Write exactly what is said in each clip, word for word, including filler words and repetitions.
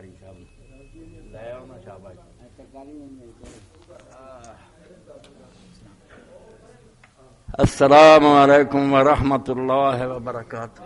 قاری صاحب لے آؤ نا شاباش. السلام علیکم ورحمۃ اللہ وبرکاتہ.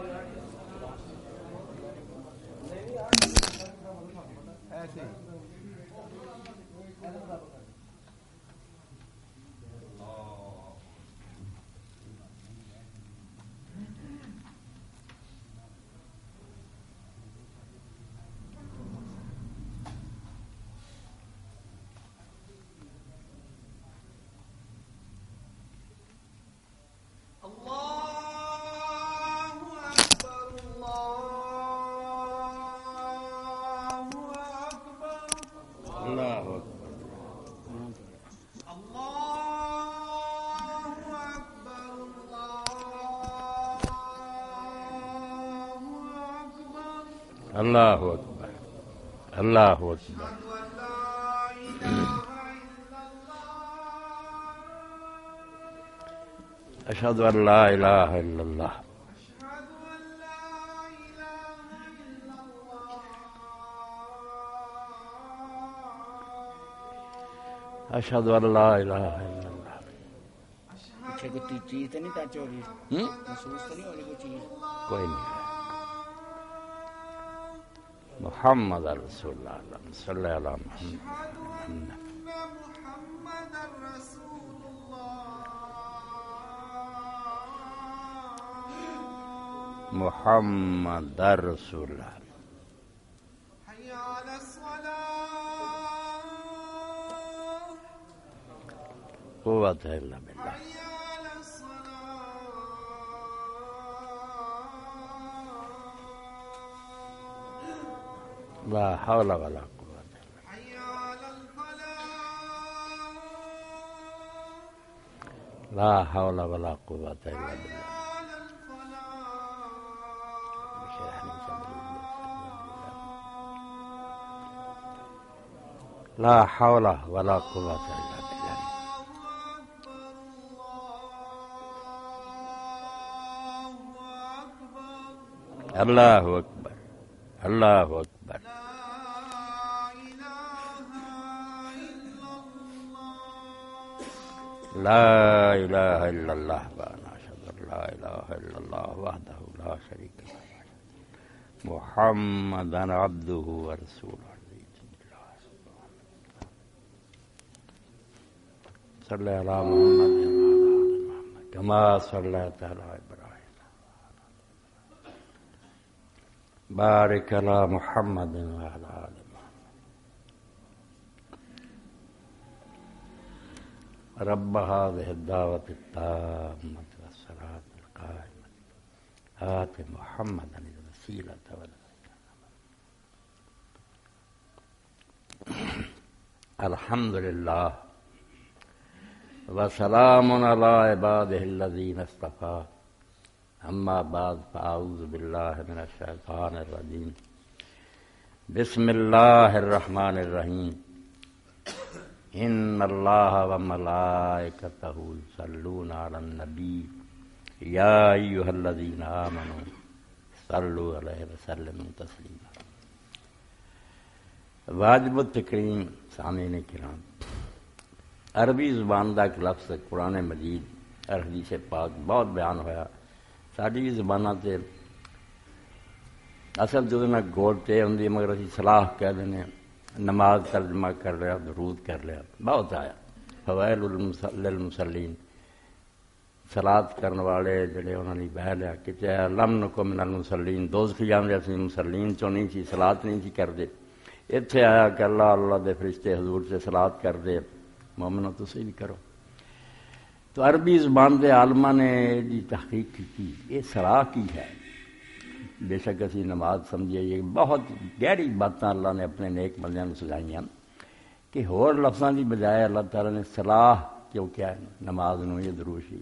اللہ اکبر اللہ اکبر. اشہد ان لا الہ الا اللہ. اشہد ان لا الہ الا اللہ. پیچھے کوئی چیز تو نہیں ٹچ ہو رہی؟ محسوس تو نہیں ہو رہی کوئی چیز؟ کوئی نہیں. محمد رسول اللہ صلی اللہ علیہ وسلم. محمد رسول اللہ. قوت الا باللہ. لا حول ولا قوت لا حول ولا قوت الا باللہ. لا حول ولا قوت الا باللہ. اللہ اکبر اللہ اکبر. لا الہ الا اللہ وانا اشہد ان لا الہ الا اللہ وحدہ لا شریک لہ محمدا عبدہ ورسولہ. صلی علی محمد وعلی آل محمد کما صلیت علی ابراہیم. بارک علی محمد وعلی آل محمد. رب هذه الدعوة التامة والصلاة القائمة آت محمدا الوسيلة والفضيلة. الحمد لله وسلام على عباده الذين اصطفى. أما بعد فأعوذ بالله من الشيطان الرجيم. بسم الله الرحمن الرحيم. ان اللہ وملائکتہ یصلون علی النبی یا ایھا الذین آمنوا صلوا علیہ وسلموا تسلیما. واجب التکریم سامعین کرام، عربی زبان دا ایک لفظ قرآن مجید اور حدیث پاک بہت بیان ہویا. ساری بھی زباناں تے اصل جو نہ گوڑ تے ہوندی مگر اسی صلاح کہہ دینے. نماز ترجمہ کر لیا، درود کر لیا، بہت آیا. فوائل للمصلین، صلاۃ کرنے والے جڑے انہوں نے بہ لیا کہ چاہے لم نکن من المصلین، دوزخی جاندے اسی مصلین چوں نہیں سی، صلاۃ نہیں سی کر دے. اتنے آیا کہ اللہ اللہ دے فرشتے حضور سے صلاۃ کر دے. مومنو تسی بھی کرو. تو عربی زبان دے عالماں نے جی تحقیق کی یہ صلاح کی ہے. بے شک اسی نماز سمجھیے یہ بہت گہری باتاں اللہ نے اپنے نیک بندیاں نوں سکھائیاں کہ ہور لفظاں دی بجائے اللہ تعالیٰ نے صلاح کیوں کیا ہے نماز نوں. یہ درود شریف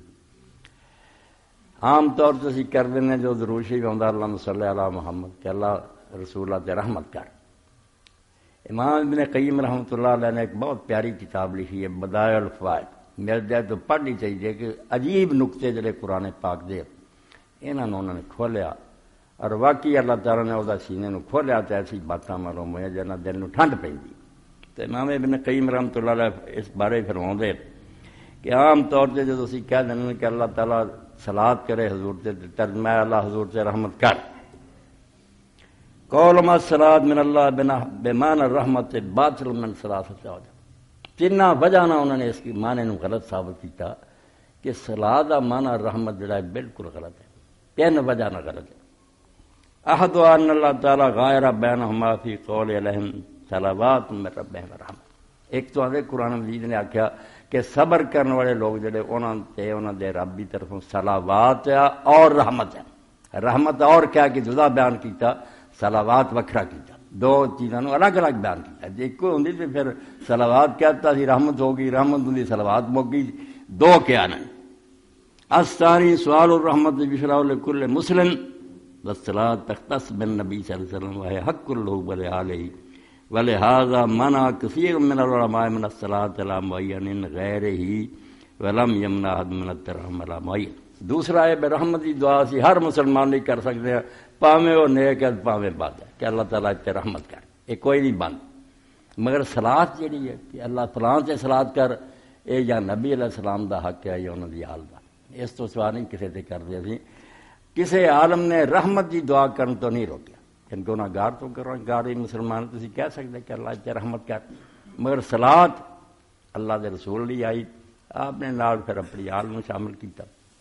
عام طور تے اسی کر دینے جو درود شریف ہوندا اللہم صلی علی محمد کہ اللہ رسول اللہ تے رحمت کر. امام ابن قیم رحمۃ اللہ علیہ نے ایک بہت پیاری کتاب لکھی ہے بدائع الفوائد. میرے جائے تو پڑھنی چاہیے کہ عجیب نقطے جڑے قرآن پاک دے انہاں نوں انہوں نے کھولیا اور واقعی اللہ تعالیٰ نے وہ سینے نو کھولیا تو ایسی باتاں معلوم ہوئی جنہیں دل نو ٹھنڈ پیندی۔ تو امام ابن قیم رحمۃ اللہ علیہ اس بارے فرماؤندے کہ عام طور سے جب اسی کہہ دیں کہ اللہ تعالیٰ صلات کرے حضور سے ترجمہ اللہ حضور سے رحمت کر، قول ما الصلاۃ من اللہ بنا بمان الرحمت باطل من ثلاثۃ وجہ، تین وجہ نہ انہوں نے اس کی معنی نو غلط ثابت کیتا کہ صلاۃ دا معنی رحمت جڑا ہے بالکل غلط ہے، تین وجہ نہ غلط ہے۔ احد ان اللہ تعالیٰ غائر بینہما فی قول علیہم صلوات من ربہم رحمت، ایک تو آدھے قرآن مجید نے آکھیا کہ صبر کرنے والے لوگ جڑے انہوں تے انہوں دے رب دی طرفوں صلوات اور رحمت ہے، رحمت اور کیا کہ جدا بیان کیتا، صلوات وکھرا کیتا، دو چیزوں الگ الگ بیان کیتا، جی ایک ہوندی تے پھر صلوات کہتا سی رحمت ہوگی، رحمت ہوندی صلوات موگی، دو کیا نہیں۔ الثانی سوال الرحمت بشرا لکل مسلم والصلاۃ تختص بالنبی صلی اللہ علیہ وسلم وہی حق اللہ ولآلہ ولہذا منع کثیر من العلماء من الصلاۃ علی معین غیرہ ولم یمنع احد من الترحم علی معین۔ دوسرا ہے بے رحمتی دعا سی ہر مسلمان نہیں کر سکتے ہیں، پاویں وہ نیک ہے پاویں بد ہے کہ اللہ تعالیٰ تے رحمت کر، یہ کوئی نہیں بند، مگر صلاۃ جڑی ہے کہ اللہ فلاں تے صلاۃ کر، اے یا نبی علیہ السلام دا حق ہے یا انہوں دی آل دا، اس تو سوا نہیں کسی تے کر دیا سی۔ کسی عالم نے رحمت دی دعا کرن تو نہیں روکیا، ان کو نہ گار تو کرو گار ہی مسلمان تسی کہہ سکتے کہ اللہ تے رحمت کر، مگر صلاۃ اللہ دے رسول لی آئی، آپ نے نال پھر اپنی آل میں شامل کیتا۔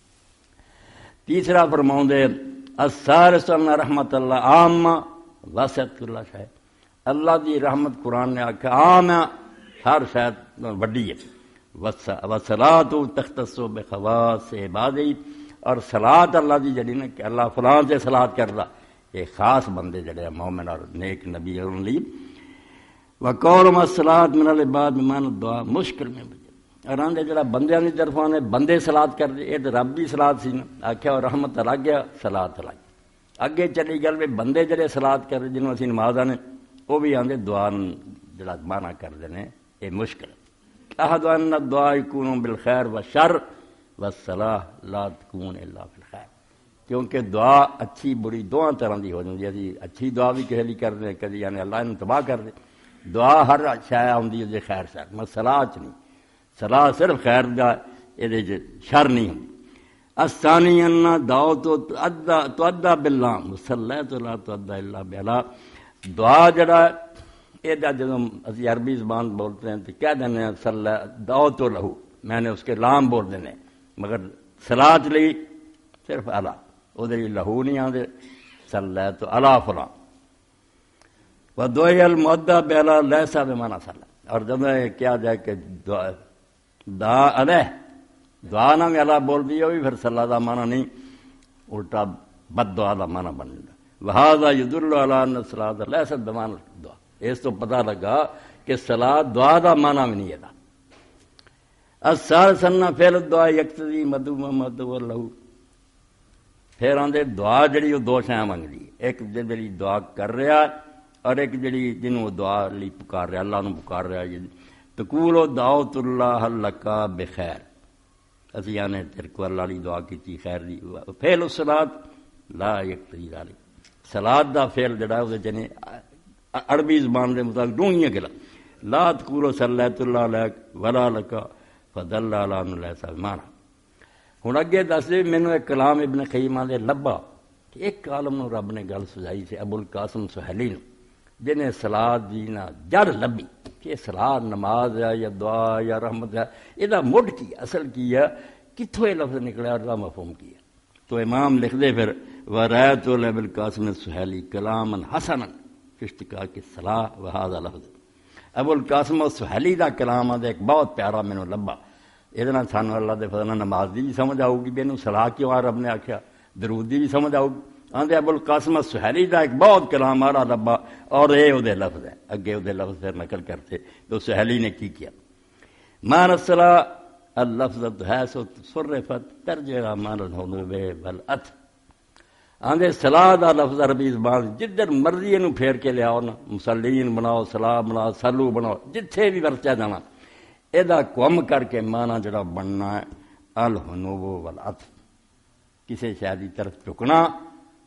تیسرا فرماؤں دے الثالث ان رحمت اللہ عام وسعت اللہ شاید، اللہ دی رحمت قرآن نے آکھا عام ہر شاید وڈی ہے، وصلاۃ تختص بخواص عبادی، اور صلاۃ اللہ دی جڑی نے کہ اللہ فلاں سے صلاۃ کردا، یہ خاص بندے جڑے مومن اور نیک نبی ان لی۔ وقول ما الصلاۃ من العباد بمعنى الدعاء مشکل میں اور آندے جڑا بندیاں دی طرفوں نے بندے صلاۃ کر دے، یہ تو رب دی صلاۃ سی نا، آکھیا اور رحمت الگ گیا صلاۃ الگ، اگے چلی گل بھی بندے جڑے صلاۃ کر دے جنہوں اسی نماز آنے وہ بھی آندے دعا جڑا مانا کر دینے یہ مشکل۔ احد ان الدعاء یکون بالخیر والشر والصلاح لا تکون الا بالخیر، کیونکہ دعا اچھی بری دونوں طرح دی ہو جاتی ہے، اچھی دعا بھی کسی لیے کر دیں کدی یعنی اللہ انہوں تباہ کر دے، دعا ہر شاید ہوندی ہے خیر شر، مگر صلاح چ نہیں، صلاح صرف خیر دا یہ شر نہیں ہوندی۔ الثانی ان دعوت تؤدى باللام والصلاۃ لا تؤدى الا باللام، دعا جڑا یہ جب اسی عربی زبان بولتے ہیں تو کہہ دینے ہیں صلی دعوت لہو، میں نے اس کے لام بول دینے، مگر صلاۃ لی صرف اللہ، ادھر لہو نہیں آدھے صلی تو اللہ فلاں۔ وَدُعِيَ الْمُؤَدَّى بِعَلَى لَيْسَ بِمَعْنَى صَلَّى، اور جب کیا جائے کہ دعا علیہ دعا نہ میں اللہ بول دی ہوئی پھر صلی دا معنی نہیں، الٹا بد دعا دا معنی بن جاتا۔ وَهَذَا يَدُلُّ عَلَى أَنَّ الصَّلَاةَ لَيْسَتْ بِمَعْنَى الدُّعَاء، اس تو پتہ لگا کہ صلاۃ دعا دا معنی بھی نہیں ہے۔ الثالث أن فعل الدعاء يقتضي مدعو مدعو له، پھر آندے دعا جڑی وہ دو شیاں منگ دی، ایک جڑی دعا کر رہا اور ایک جڑی جنوں دعا لی پکار رہا، اللہ نو پکار رہا، تقول دعوت اللہ لک بخیر، اسی آنے تیرے کو اللہ لی دعا کی خیر دی۔ فعل الصلاۃ لا یقتضی ذلک، صلاۃ دا فعل جڑا ہے جنے عربی زبان دے مطابق ڈونگیاں گلا، لا تقول صلیت اللہ علیک ولا لک فدل علی ان لیس بمعنی۔ ہن اگے دس دے مینوں ایک کلام ابن قیم دے لبا کہ ایک عالم نو رب نے گل سجائی سے ابو القاسم سہیلی نو، جنہیں صلاۃ دی نہ جڑ لبی کہ صلاۃ نماز ہے یا دعا یا رحمت ہے، یہ مڈ کی اصل کی ہے، کتھوں یہ لفظ نکلا اور دا مفہوم کی ہے۔ تو امام لکھ دے پھر وَرَأَيْتُ لَبِ الْقَاسِمِ السُّہَیلی کَلَامًا حَسَنًا فِی اشْتِقَاقِ الصَّلَاةِ وَهَذَا لَفْظ، ابو القاسم السہیلی دا کلام ہے ایک بہت پیارا مینوں لبا، یہ سانو اللہ دے فضل نماز دی بھی سمجھ آؤ گی، بینوں صلاح کیوں آ رب نے آکھیا، درود دی بھی سمجھ آؤ گی۔ آندے ابو القاسم السہیلی دا ایک بہت کلام آ رہا لبا اور اے او دے لفظ ہے، اگے او دے لفظ پھر نقل کرتے تو سہیلی نے کی کیا، مان الصلاۃ اللفظۃ حیث صرفت ترجع مان الحنوب والعطف، آندے صلاح دا لفظ عربی زبان جدھر مرضی اینو پھیر کے لیاؤ نا، مسلین بناؤ، صلاح بناؤ، سلو بناؤ، جتھے بھی ورتیا جانا ایدا کم کر کے مانا جڑا بننا ہے الحنوب والعطف، کسی شے دی طرف جھکنا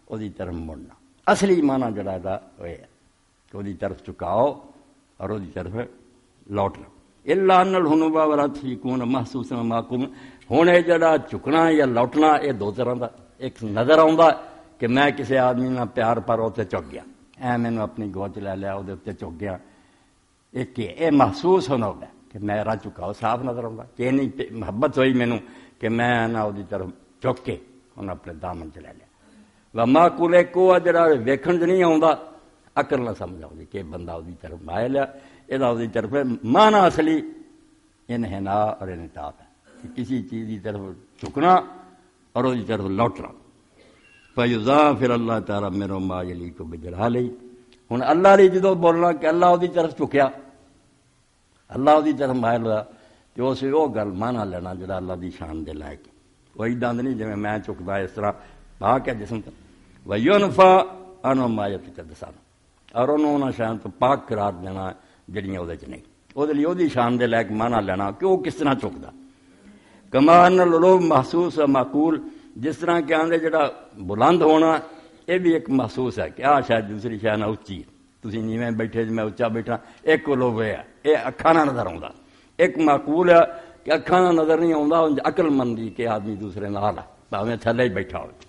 وہی طرف مڑنا اصلی معنی جڑا دا ہوئے کہ وہی طرف چکاؤ اور وہی طرف لوٹنا الا ان الحنوبا وراتفیکون محسوس معکوم ہن یہ جڑا چکنا یا لوٹنا یہ دو طرح دا ایک نظر آਉਂਦਾ کہ میں کسی آدمی نال پیار پر اتنے چک گیا اے مینوں اپنی گوچ لے لیا وہ اتنے چک گیا ایک یہ محسوس ہونا ہوتا کہ میرا چکاؤ صاف نظر آਉਂਦਾ کہ نہیں محبت ہوئی مینوں کہ میں نہ وہ طرف چک کے انہیں اپنے دامن چ لے لیا وما کولے کو جڑا ویکھن چ نہیں آਉਂਦਾ عقل نہ سمجھ آؤں کہ بندہ وہ طرف مائل ہے یہ وہ طرف معنی اصلی انحنا اور انعطاف ہے کہ کسی چیز کی طرف چکنا اور وہ طرف لوٹنا فیضاف اللہ تعالیٰ میرو ما یلی کو بجلالہ ہن اللہ نے جدو بولنا کہ اللہ وہ طرف چکیا اللہ وہ طرف مائل ہوا تو اس وہ گل مانا لینا جڑا اللہ دی شان دے لائق وہ ادا نہیں جی میں چکتا اس طرح پاک ہے جسم کا وینفا انو ما یتقدسان اور انہوں نے شان تو پاک قرار دینا جڑیاں وہ نہیں وہ وہ شان دے لائق مانا لینا کہ وہ کس طرح چکتا کما ان العلوم محسوس و معقول جس طرح کہ آندے جڑا بلند ہونا یہ بھی ایک محسوس ہے کہ آ شاید دوسری شاید نہ اچھی تسی نیویں بیٹھے میں اچا بیٹھا ایک لوگ ہے یہ اکھاں نہ نظر آਉਂਦਾ ایک معقول ہے کہ اکھاں نہ نظر نہیں آਉਂਦਾ عقل مندی کہ آدمی دوسرے نال ہے بھاویں تھلے ہی بیٹھا ہو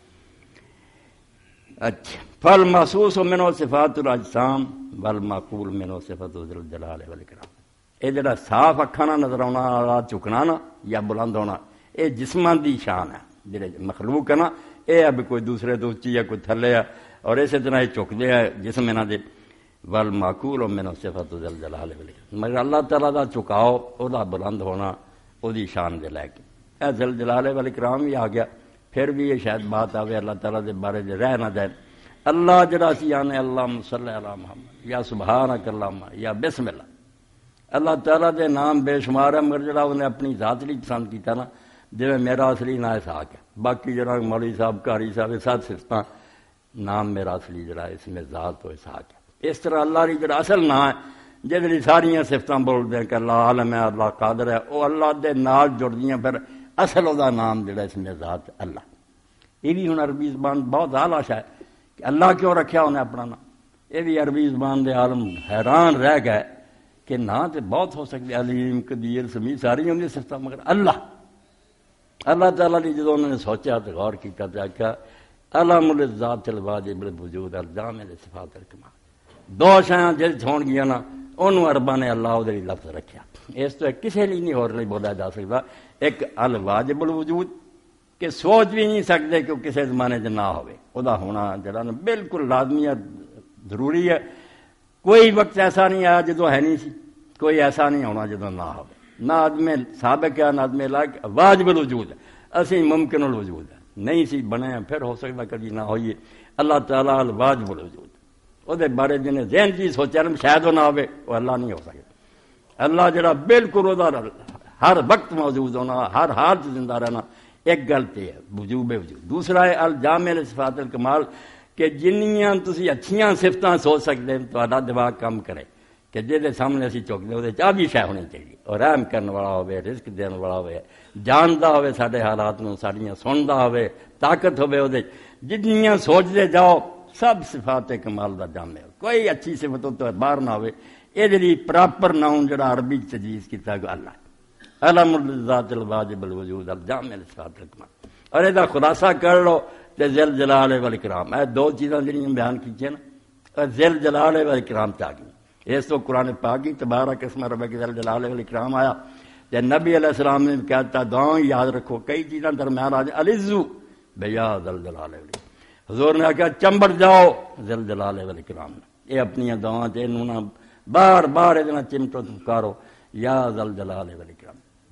اچھا فل محسوس منو صفات الاجسام والمعقول منو صفات ذل جلال والاکرام یہ جڑا صاف اکھاں نہ نظر آنا والا چکنا نا یا بلند ہونا یہ جسماں دی شان ہے جڑے مخلوق ہے نا یہ اب کوئی دوسرے تو اچھی یا کوئی تھلے ہے اور اسی طرح یہ چکتے ہیں جسم انہاں دے والمعقول منو صفات ذل جلال والاکرام مگر اللہ تعالیٰ دا چکاؤ او دا بلند ہونا او دی شان دے لے کے اے ذل جلال والاکرام ہی آ گیا پھر بھی یہ شاید بات آوے اللہ تعالیٰ دے بارے دے رہ نہ جائے اللہ جڑا سی آنے اللہم صلی علی محمد یا سبحانک اللہم یا بسم اللہ اللہ تعالیٰ دے نام بے شمار ہے مگر جڑا انہیں اپنی ذات لی پسند کیتا نا جی میرا اصلی نا اسحاق ہے باقی جڑا مولوی صاحب قاری صاحب سات صفتاں نام میرا اصلی جڑا اس میں ذات و اسحاق ہے اس طرح اللہ ری جڑا اصل نا ہے جہاں ساریاں صفتاں بول دیں کہ اللہ عالم ہے اللہ قادر ہے وہ اللہ دے نال جڑ دیاں پھر اصل وہ نام جڑا اس میں ذات اللہ یہ بھی ہوں عربی زبان بہت اعلیٰ ہے کہ اللہ کیوں رکھا انہیں اپنا نام یہ بھی عربی زبان دے عالم حیران رہ گئے کہ نہ تو بہت ہو سکتے علیم قدیر سمیع ساری ہوں صفتاں مگر اللہ اللہ تعالیٰ نے جدو انہوں نے سوچا تو غور کیا تو آخیا علم الذات الواجب الوجود الجامع لصفات الکمال دو شاید جس ہون گیا نا انہوں عربا نے اللہ وہ لفظ رکھا اس تو کسی لیے نہیں اور نہیں بولا جا سکتا ایک الواجب الوجود کہ سوچ بھی نہیں سکتے کہ وہ کسی زمانے سے نہ ہوئے وہ ہونا جڑا نا بالکل لازمی ہے ضروری ہے کوئی وقت ایسا نہیں آیا جدو ہے نہیں سی کوئی ایسا نہیں ہونا جدو نہ ہو نہ آدمی سابق ہے نہ آدمی لاک واجب الوجود ہے اسی ممکن الوجود ہے نہیں سی بنے ہیں پھر ہو سکتا کبھی نہ ہوئیے اللہ تعالیٰ الواجب الوجود وہ بارے جنہیں ذہن چیز سوچا شاید وہ نہ ہوئے وہ اللہ نہیں ہو سکتا اللہ جڑا بالکل وہ ہر وقت موجود ہونا ہر حال سے زندہ رہنا ایک غلطی ہے وجوب وجود دوسرا ہے الجامع لصفات الکمال کہ جنیاں تسی اچھیاں صفتاں سوچ سکتے ہیں تو دماغ کام کرے کہ جہدے سامنے اسی چوکتے وہ چاہ بھی شے ہونی چاہیے اور رحم کرنے والا ہوئے رزق دین والا ہوئے جاندا ہوئے سارے حالات نو ساریاں سندا ہوئے طاقت ہوئے وہ جنیاں سوچتے جاؤ سب صفات کمال دا جامع ہو کوئی اچھی صفت تو باہر نہ ہوئے یہ جی پراپر ناؤن جڑا عربی تجویز کیتا ہے اللہ علم الذات الواجب الوجود الجامع لصفات الکمال اور یہ خلاصہ کر لو تے ذل جلال والاکرام اے دو چیزاں جڑیاں بیان کیتیاں نا ذل جلال والاکرام تے آ گئی اس تو قرآن پاک کی تبارک اسم ربک ذل جلال والاکرام آیا تے نبی علیہ السلام نے کہتا دعائیں یاد رکھو کئی چیزاں درمیان آ جائیں العزو بیا ذل جلال والاکرام حضور نے کہا چمبڑ جاؤ ذل جلال والاکرام یہ اپنی دعائیں تے انہوں نے بار بار اتنا چمٹو پکارو یا ذل جلال والاکرام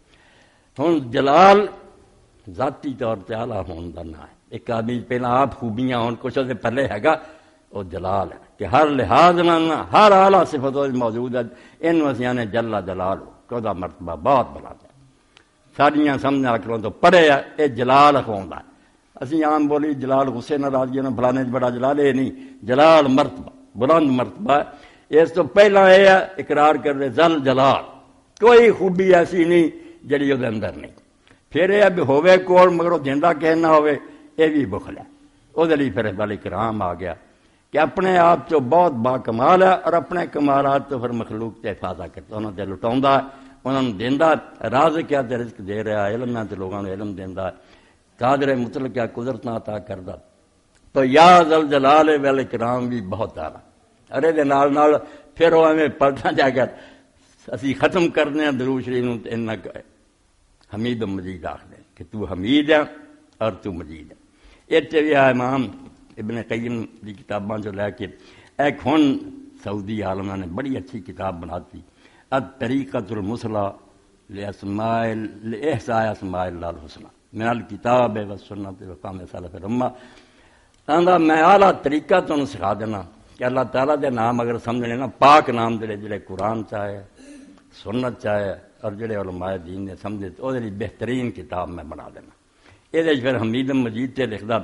ہوں جلال ذاتی طور پہ اعلیٰ ہون کا نام ہے ایک آدمی پہلے آپ خوبیاں ہون کچھ سے پہلے ہے وہ جلال ہے کہ ہر لحاظ نہ ہر اعلیٰ صفت موجود ہے ان وسیع نے جلا جلال ہو کہ وہ مرتبہ بہت بڑا ہے ساریاں سمجھ کروں تو پڑھے ہے یہ جلال اخواؤں اسی عام بولی جلال غصے ناراضگی نہ فلانے بڑا جلال یہ نہیں جلال مرتبہ بلند مرتبہ اس تو پہلا یہ ہے اقرار کر دے ذل جلال کوئی خوبی ایسی نہیں جڑی وہ اندر نہیں پھر یہ بھی ہوے کول مگر وہ جنڈا کہنا ہوئے یہ بھی بخل ہے وہ لیے پھر اقبال کرام آ گیا کہ اپنے آپ چ بہت با کمال ہے اور اپنے کمالات تو پھر مخلوق سے افادہ کرتا انہوں نے لٹاؤں انہوں نے دینا راز کیا تے رزق دے رہا علم تے لوگوں نے علم دینا قادر مطلق کیا قدرت عطا کردا تو یا ذل جلال والاکرام بھی بہت آلہ ارے دے نال نال پھر وہ ہمیں پلٹنا جا کر اسی ختم کرنے ہیں درود شریف نوں تے انہاں حمید و مجید آخدے کہ تو حمید ہے اور تو مجید ہے اتنے بھی امام ابن قیم کی کتاباں جو لے کے ایک ہن سعودی عالمہ نے بڑی اچھی کتاب بناتی الطریقۃ المثلیٰ لاسماء لاحصاء اسماء اللہ الحسنی من الکتاب والسنۃ وفہم سلف الامہ آندا میں اعلیٰ طریقہ تمہیں سکھا دینا کہ اللہ تعالیٰ دے نام اگر سمجھنے نا پاک نام جڑے جڑے قرآن چاہے سنت چاہے اور جڑے علماء دین نے سمجھے تو وہ بہترین کتاب میں بنا دینا یہ پھر حمید مجید سے لکھدا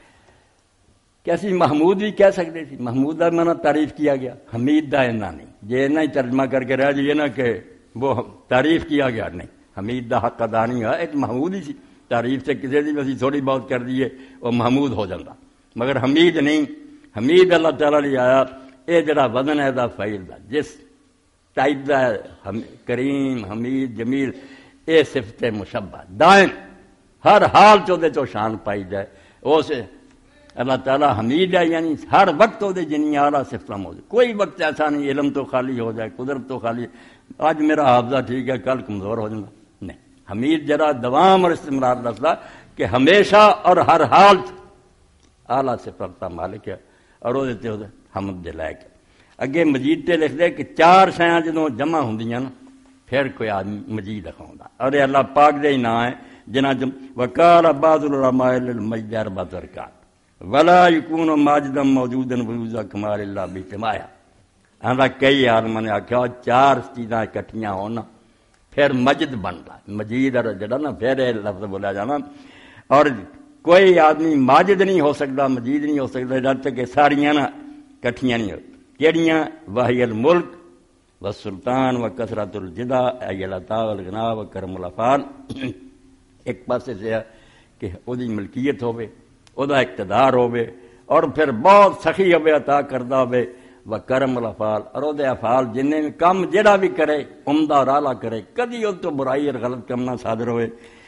کہ اسی محمود بھی کہہ سکتے تھے محمود کا میں نے تعریف کیا گیا حمید دا اینا نہیں جی اینا ہی ترجمہ کر کے رہ جائیے نا کہ وہ تعریف کیا گیا نہیں حمید دا حق ادا نہیں ہے ایک محمود ہی سی تعریف سے کسی بھی اسی تھوڑی بہت کر دیے وہ محمود ہو جاتا مگر حمید نہیں حمید اللہ تعالیٰ نے آیا یہ جڑا وزن ہے دا فعیل دا جس ٹائپ دا ہے کریم حمید جمیل یہ صفت مشبہ دائم ہر حال چودے چو شان پائی جائے اس اللہ تعالیٰ حمید ہے یعنی ہر وقت وہ جنی اعلیٰ صفت موجود کوئی وقت ایسا نہیں علم تو خالی ہو جائے قدرت تو خالی آج میرا حافظہ ٹھیک ہے کل کمزور ہو جانا نہیں حمید جرا دوام اور استمرار رستا کہ ہمیشہ اور ہر حال اعلیٰ صفت کا مالک ہے اور وہ دیتے ہوتے حمد دے لائق اگے مجید تے لکھ دے کہ چار شیاں جدوں جمع ہوندیاں نا پھر کوئی آدمی مجید رکھاؤندا اور اللہ پاک دے ہی نام ہے جنہ جم وقال بعض العلماء للمجد اربعۃ ارکان ولا یکون ماجدا موجودا وجود کمال اللہ باجتماعہ آندا کئی عالماں نے آکھیا چار چیزاں اکٹھیاں ہونا پھر مجد بنتا مجید اور جڑا نا پھر لفظ بولا جانا اور کوئی آدمی ماجد نہیں ہو سکتا مجید نہیں ہو سکتا جب تک کہ ساریاں نا کٹھیاں نہیں ہوتی کیڑیاں وحی الملک و سلطان و کثرت الجدا ای العطا والغنا و کرم الافعال ایک پاسے سے کہ وہ دی ملکیت ہوے وہ دا اقتدار ہوے اور پھر بہت سخی ہوے عطا کردہ ہوے و کرم الافعال اور وہ دے افعال جنہیں بھی کام جڑا بھی کرے عمدہ اور اعلیٰ کرے کدی وہ تو برائی اور غلط کم نہ صادر ہوئے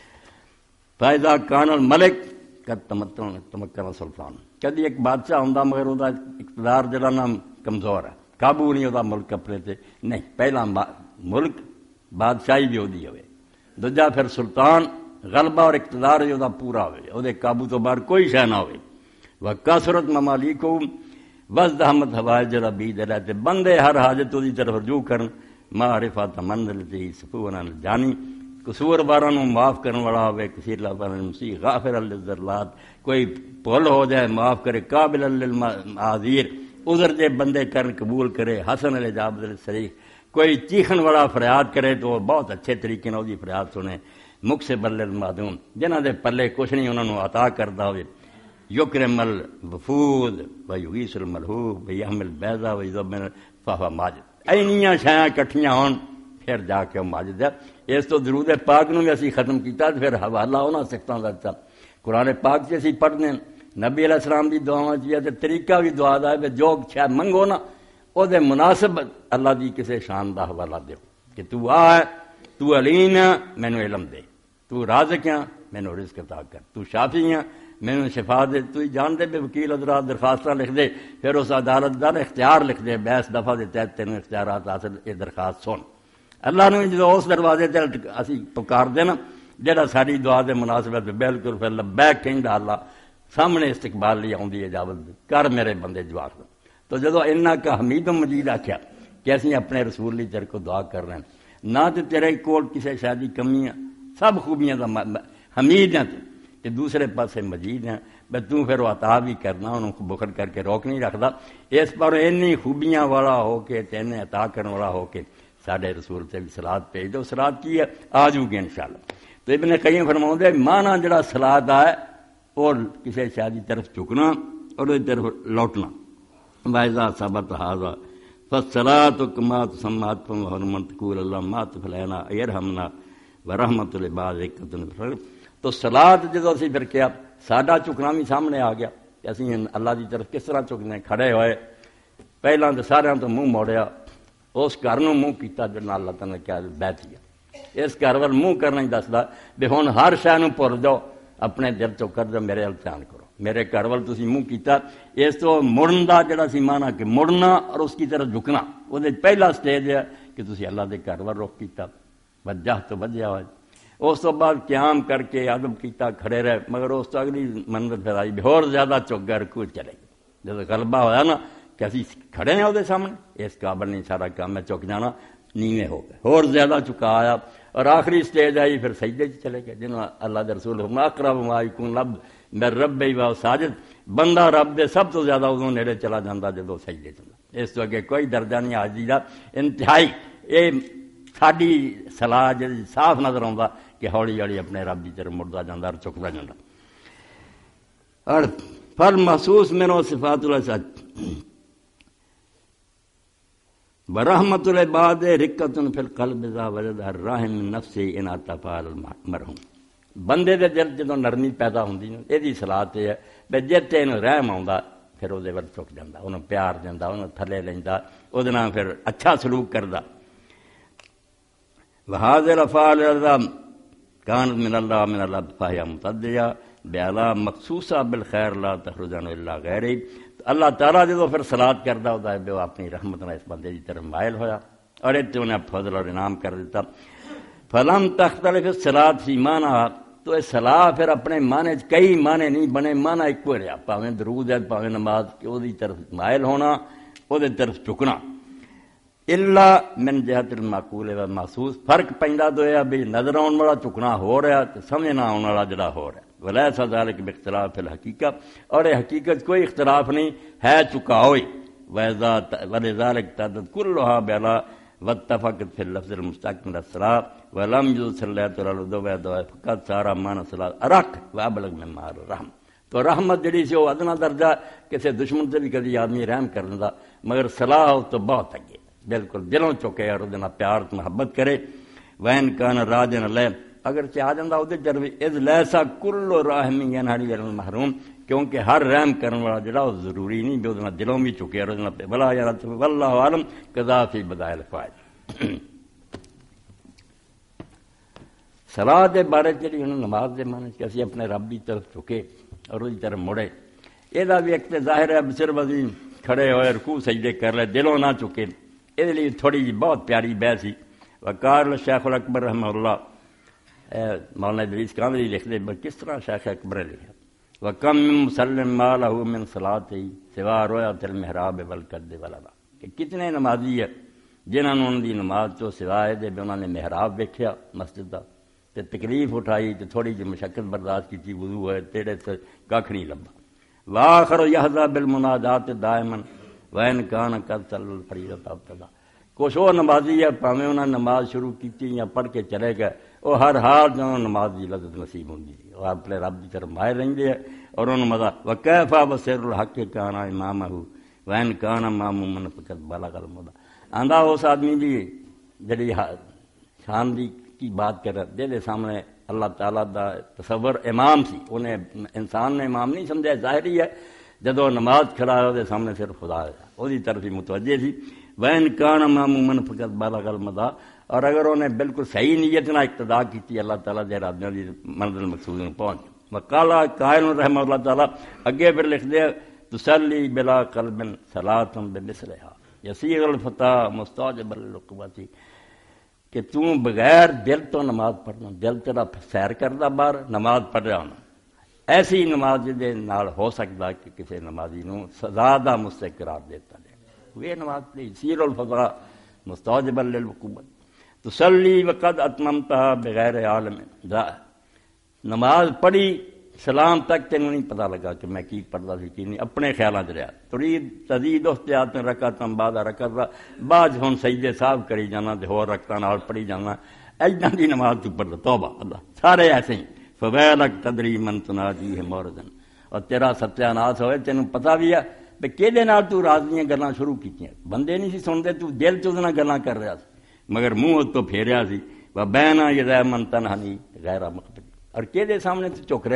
فائدہ کان الملک کد تمتن تمکن سلطان کدی ایک بادشاہ ہوندا مگر وہ اقتدار جڑا نا کمزور ہے قابو نہیں ہوتا ملک اپنے تے نہیں پہلا ملک بادشاہی بھی ہوتی ہوئے دوجا پھر سلطان غلبہ اور اقتدار جو پورا ہوئے وہ قابو تو باہر کوئی شے نہ ہوئے وہ کثرت ممالک وزد احمد ہوائے جڑا بید رہتے بندے ہر حاجت دی طرف رجوع کرن معرفت منزل تی سفونا جانی قصور باراں نوں معاف کرن والا ہوئے کثیر اللہ مسیح غافر للذلات کوئی بھول ہو جائے معاف کرے قابل للمعاذیر عذر دے بندے کرن قبول کرے حسن الاجابت الصریح کوئی چیخن والا فریاد کرے تو بہت اچھے طریقے نال دی فریاد سنے مکسب للمعدوم جنہاں دے پلے کچھ نہیں انہاں نوں عطا کردا ہوئے یکرم الوفود و یغیث الملہوب و یحمل البیضا و یذبن فہو ماجد اینیاں شیاں اکٹھیاں ہون پھر جا کے ماجد ہے اس تو درود پاک نوں بھی اسی ختم کیتا پھر حوالہ انہاں سکتاں دا دتا قرآن پاک سے اسی پڑھنے نبی علیہ السلام دی دعاواں چ تے طریقہ بھی دعا دا ہے جو شاید منگو نا او دے مناسب اللہ دی کسے شان دا حوالہ دیو کہ تو آ تو علیم ہے مینوں علم دے تو رازق ہے مینوں رزق عطا کر تو شافی ہے مینوں شفا دے تو ہی جان دے بے وکیل حضرات درخواستاں لکھ دے پھر اس عدالت دا اختیار لکھ دے بیس دفعہ دے تحت تینوں اختیارات حاصل یہ درخواست سن اللہ نے جو اس دروازے تے اسی پکار دے نا جڑا ساری دعا دے مناسبت بالکل پھر لبیک کہندا اللہ سامنے استقبال لی آؤں دی اجابت کر میرے بندے جواب تو جدو انہاں کا حمید و مجید آکھیا کہ اسی اپنے رسول لی تیرے کو دعا کر رہے ہیں نہ تو تیرے کول کسی شادی کمیاں سب خوبیاں دا حمید ہیں کہ دوسرے پاسے مجید ہیں بے تو پھر وہ عطا بھی کرنا انہوں کو بخل کر کے روک نہیں رکھدا اس پر انی خوبیاں والا ہو کے تینے عطا کرنے والا ہو کے ساڈے رسول سے بھی صلاۃ بھیج دو صلاۃ کی ہے آجو گے انشاءاللہ تو ابن قیم فرماؤں دے مانا جڑا صلاۃ آئے اور کسی شادی طرف چکنا اور اس طرف لوٹنا وَإِذَا ثَبَتَ هَذَا فَالصَّلَاةُ كَمَا تُسَمَّىٰ حُرْمَةُ تَقُولُ اللَّهُمَّ تُفْلَحْنَا يَرْحَمْنَا وَرَحْمَةُ لِعِبَادِكَ تو صلاۃ جدو اسی پھر کیا ساڈا چکنا بھی سامنے آ گیا کہ اسی اللہ کی طرف کس طرح چکنے کھڑے ہوئے پہلاں تو سارے تو منہ موڑیا اس گھر نوں منہ کیتا جنہاں اللہ تعالیٰ نے کیا بیٹھیا اس گھر وال منہ کرنا ہی دسدا بھی ہن ہر شے نوں بھول جاؤ اپنے دل چوں کر دو میرے ول دھیان کرو میرے گھر وال تسی منہ کیتا اس تو مڑن دا جڑا سی مانا کہ مڑنا اور اس کی طرف جھکنا وہ پہلا سٹیج ہے کہ تسی اللہ دے گھر وال رخ کیتا وجہ تو وجہ ہوئے اس تو بعد قیام کر کے ادب کیتا کھڑے رہے مگر اس تو اگلی منزل پھر آئی اور زیادہ چک گئے رکوع چلے گئے جب غلبہ ہویا نا کہ اسی کھڑے ہیں وہ سامنے اس قابل نہیں سارا کام میں چک جانا نیویں ہو گئے اور زیادہ چکا آیا اور آخری سٹیج آئی پھر سجدے چلے گئے جنہوں اللہ دے رسول ہم اقرب ما یکون رب میں رب و ساجد بندہ رب دے سب تو زیادہ ادوں نیڑے چلا جاتا جدوں سجدے چلا اس تو اگے کوئی درجہ نہیں حاجی دا انتہائی یہ ساری صلاح جی صاف نظر آتا کہ ہولی ہولی اپنے رب کی طرف مڑتا جاتا اور چکتا جاتا اور فل محسوس میرو صفات اللہ سچ برحمت العباد رکت فی القلب ذا وجد الرحم نفس ان اتفال المرحوم بندے دے دل جدوں نرمی پیدا ہوندی نا یہ صلاح یہ ہے بے جتے نوں رحم آوندا پھر وہ ول چک جاندا انہوں پیار دیندا انہوں تھلے لیندا اودے نال پھر اچھا سلوک کردا وهذا الافعال كانت من الله من الله فهي متدية بألا مخصوصة بالخير لا تخرج عنه الا غيره اللہ تعالیٰ جدو پھر صلاۃ کرتا ہوتا ہے وہ اپنی رحمت نے اس بندے کی طرف مائل ہویا اور اتنے انہیں فضل اور انعام کر دیتا فلم تختلف الصلاۃ فی معنی تو یہ صلاح پھر اپنے معنی کئی معنی نہیں بنے معنی ایک ہی رہا پاویں درود ہے پاویں نماز کہ وہ طرف مائل ہونا وہ طرف جھکنا الا من جہت المعقول و محسوس فرق پیندا تو یہ بھی نظر آن والا جھکنا ہو رہا تو سمجھنا آن والا جڑا ہو رہا ولیس ذلک باختلاف فی الحقیقت اور یہ حقیقت کوئی اختلاف نہیں ہے چکا ہوئی ولذلک تعدد کلها بلا واتفقت فی اللفظ المستقیم من الصلاۃ ولم یذ صلاۃ الوضوء و فقط سارا معنی صلاۃ ارق وابلغ من مار الرحم تو رحمت جڑی سی وہ ادنا درجہ کسی دشمن سے بھی کبھی آدمی رحم کر دیندا مگر صلاح تو بہت اگے بالکل دلوں چکے اور وہ پیار محبت کرے وین کان راجن علیہ اگر چاہ جاتا وہ چربی از لیسا کلو راہم ینہری المحروم کیونکہ ہر رحم کرنے والا جڑا وہ ضروری نہیں بھی وہ دلوں بھی چکے اور بلا یار واللہ عالم قضا فی بدائل فائد صلاح دے بارے جڑی انہوں نماز دے مانے کہ اسی اپنے رب کی طرف چکے اور اس طرف مڑے یہ بھی ایک ظاہر ہے صرف ابھی کھڑے ہوئے رکوع سجدے کر لے دلوں نہ چکے یہ لیے تھوڑی جی بہت پیاری بحث سی وقال شیخ الاکبر رحمہ اللہ مولانا ادریس کاملی لکھ دے کس طرح شیخ اکبر لکھا وکم من مسلم ما له من صلاته سوا رؤیت المحراب والقد والعلا کہ کتنے نمازی ہے جنہوں نے ان دی نماز تو سوائے دے انہوں نے محراب ویکھیا مسجد دا تے تکلیف اٹھائی تے تھوڑی جی مشقت برداشت کی وضو ہوئے تیرے سے کھ نہیں لبا واخر یحظى بالمناجات دائما وین کان قد صلی الفریضۃ ابتدا کچھ وہ نمازی ہے پاویں انہوں نے نماز شروع کی یا پڑھ کے چلے گئے وہ ہر حال جو نماز کی لذت نصیب ہوتی ہے وہ اپنے رب کی طرف مائل رہتے ہیں اور انہوں مزہ وکیفا بصیر الحق کانا امام وین کانا مامومن فقط بلغ المدہ آندہ اس آدمی کی جڑی شان دی کی بات کر رہے دے سامنے اللہ تعالیٰ دا تصور امام سی انہیں انسان نے امام نہیں سمجھا ظاہری ہے جدو نماز کھڑا ہے وہ سامنے صرف خدا ہے وہی طرف ہی متوجہ سی وین کانا مامومن فقط بلغ المدہ اور اگر انہیں بالکل صحیح نیت نہ اقتدا کی اللہ تعالیٰ دے ارادیاں دی منزل مقصود میں پہنچ وقالا قائل رحمہ اللہ تعالیٰ اگے پھر لکھ دے تسلی بلا قلب صلاۃ بمثلھا یسیغ الفتح مستوجب للعقوبۃ کہ تو بغیر دل تو نماز پڑھنا دل تیرا سیر کردا باہر نماز پڑھ رہا ہونا ایسی نماز دے نال ہو سکتا کہ کسی نمازی نو سزا دا مستحق قرار دیتا جائے وہ نماز پڑھی یسیغ الفتح مستوجب للعقوبۃ تسلی وقد اتممتها بغیر عالم نماز پڑھی سلام تک تینوں نہیں پتہ لگا کہ میں کی پڑھتا سی کی نہیں اپنے خیالات رہا ترید تزید احتیاط میں رکعتاں بعد رکعت بعد ہن سجدے صاحب کری جانا تے ہور رکعتاں نال پڑھی جانا ایجاں دی نماز تو پڑھ توبہ اللہ سارے ایسے ہی فویلک تدری من تناجی ہے موردن اور تیرا ستیہ ناس ہوئے تینوں پتہ بھی ہے کہ کیدے نال تو راضیاں گلاں شروع کیتیاں بندے نہیں سی سنتے تو دل چ نال گلاں کر رہا سی مگر منہ تو پھیریا سی و بینا یذا من تنہنی غیر مقبل اور کیدے سامنے تو چک رہا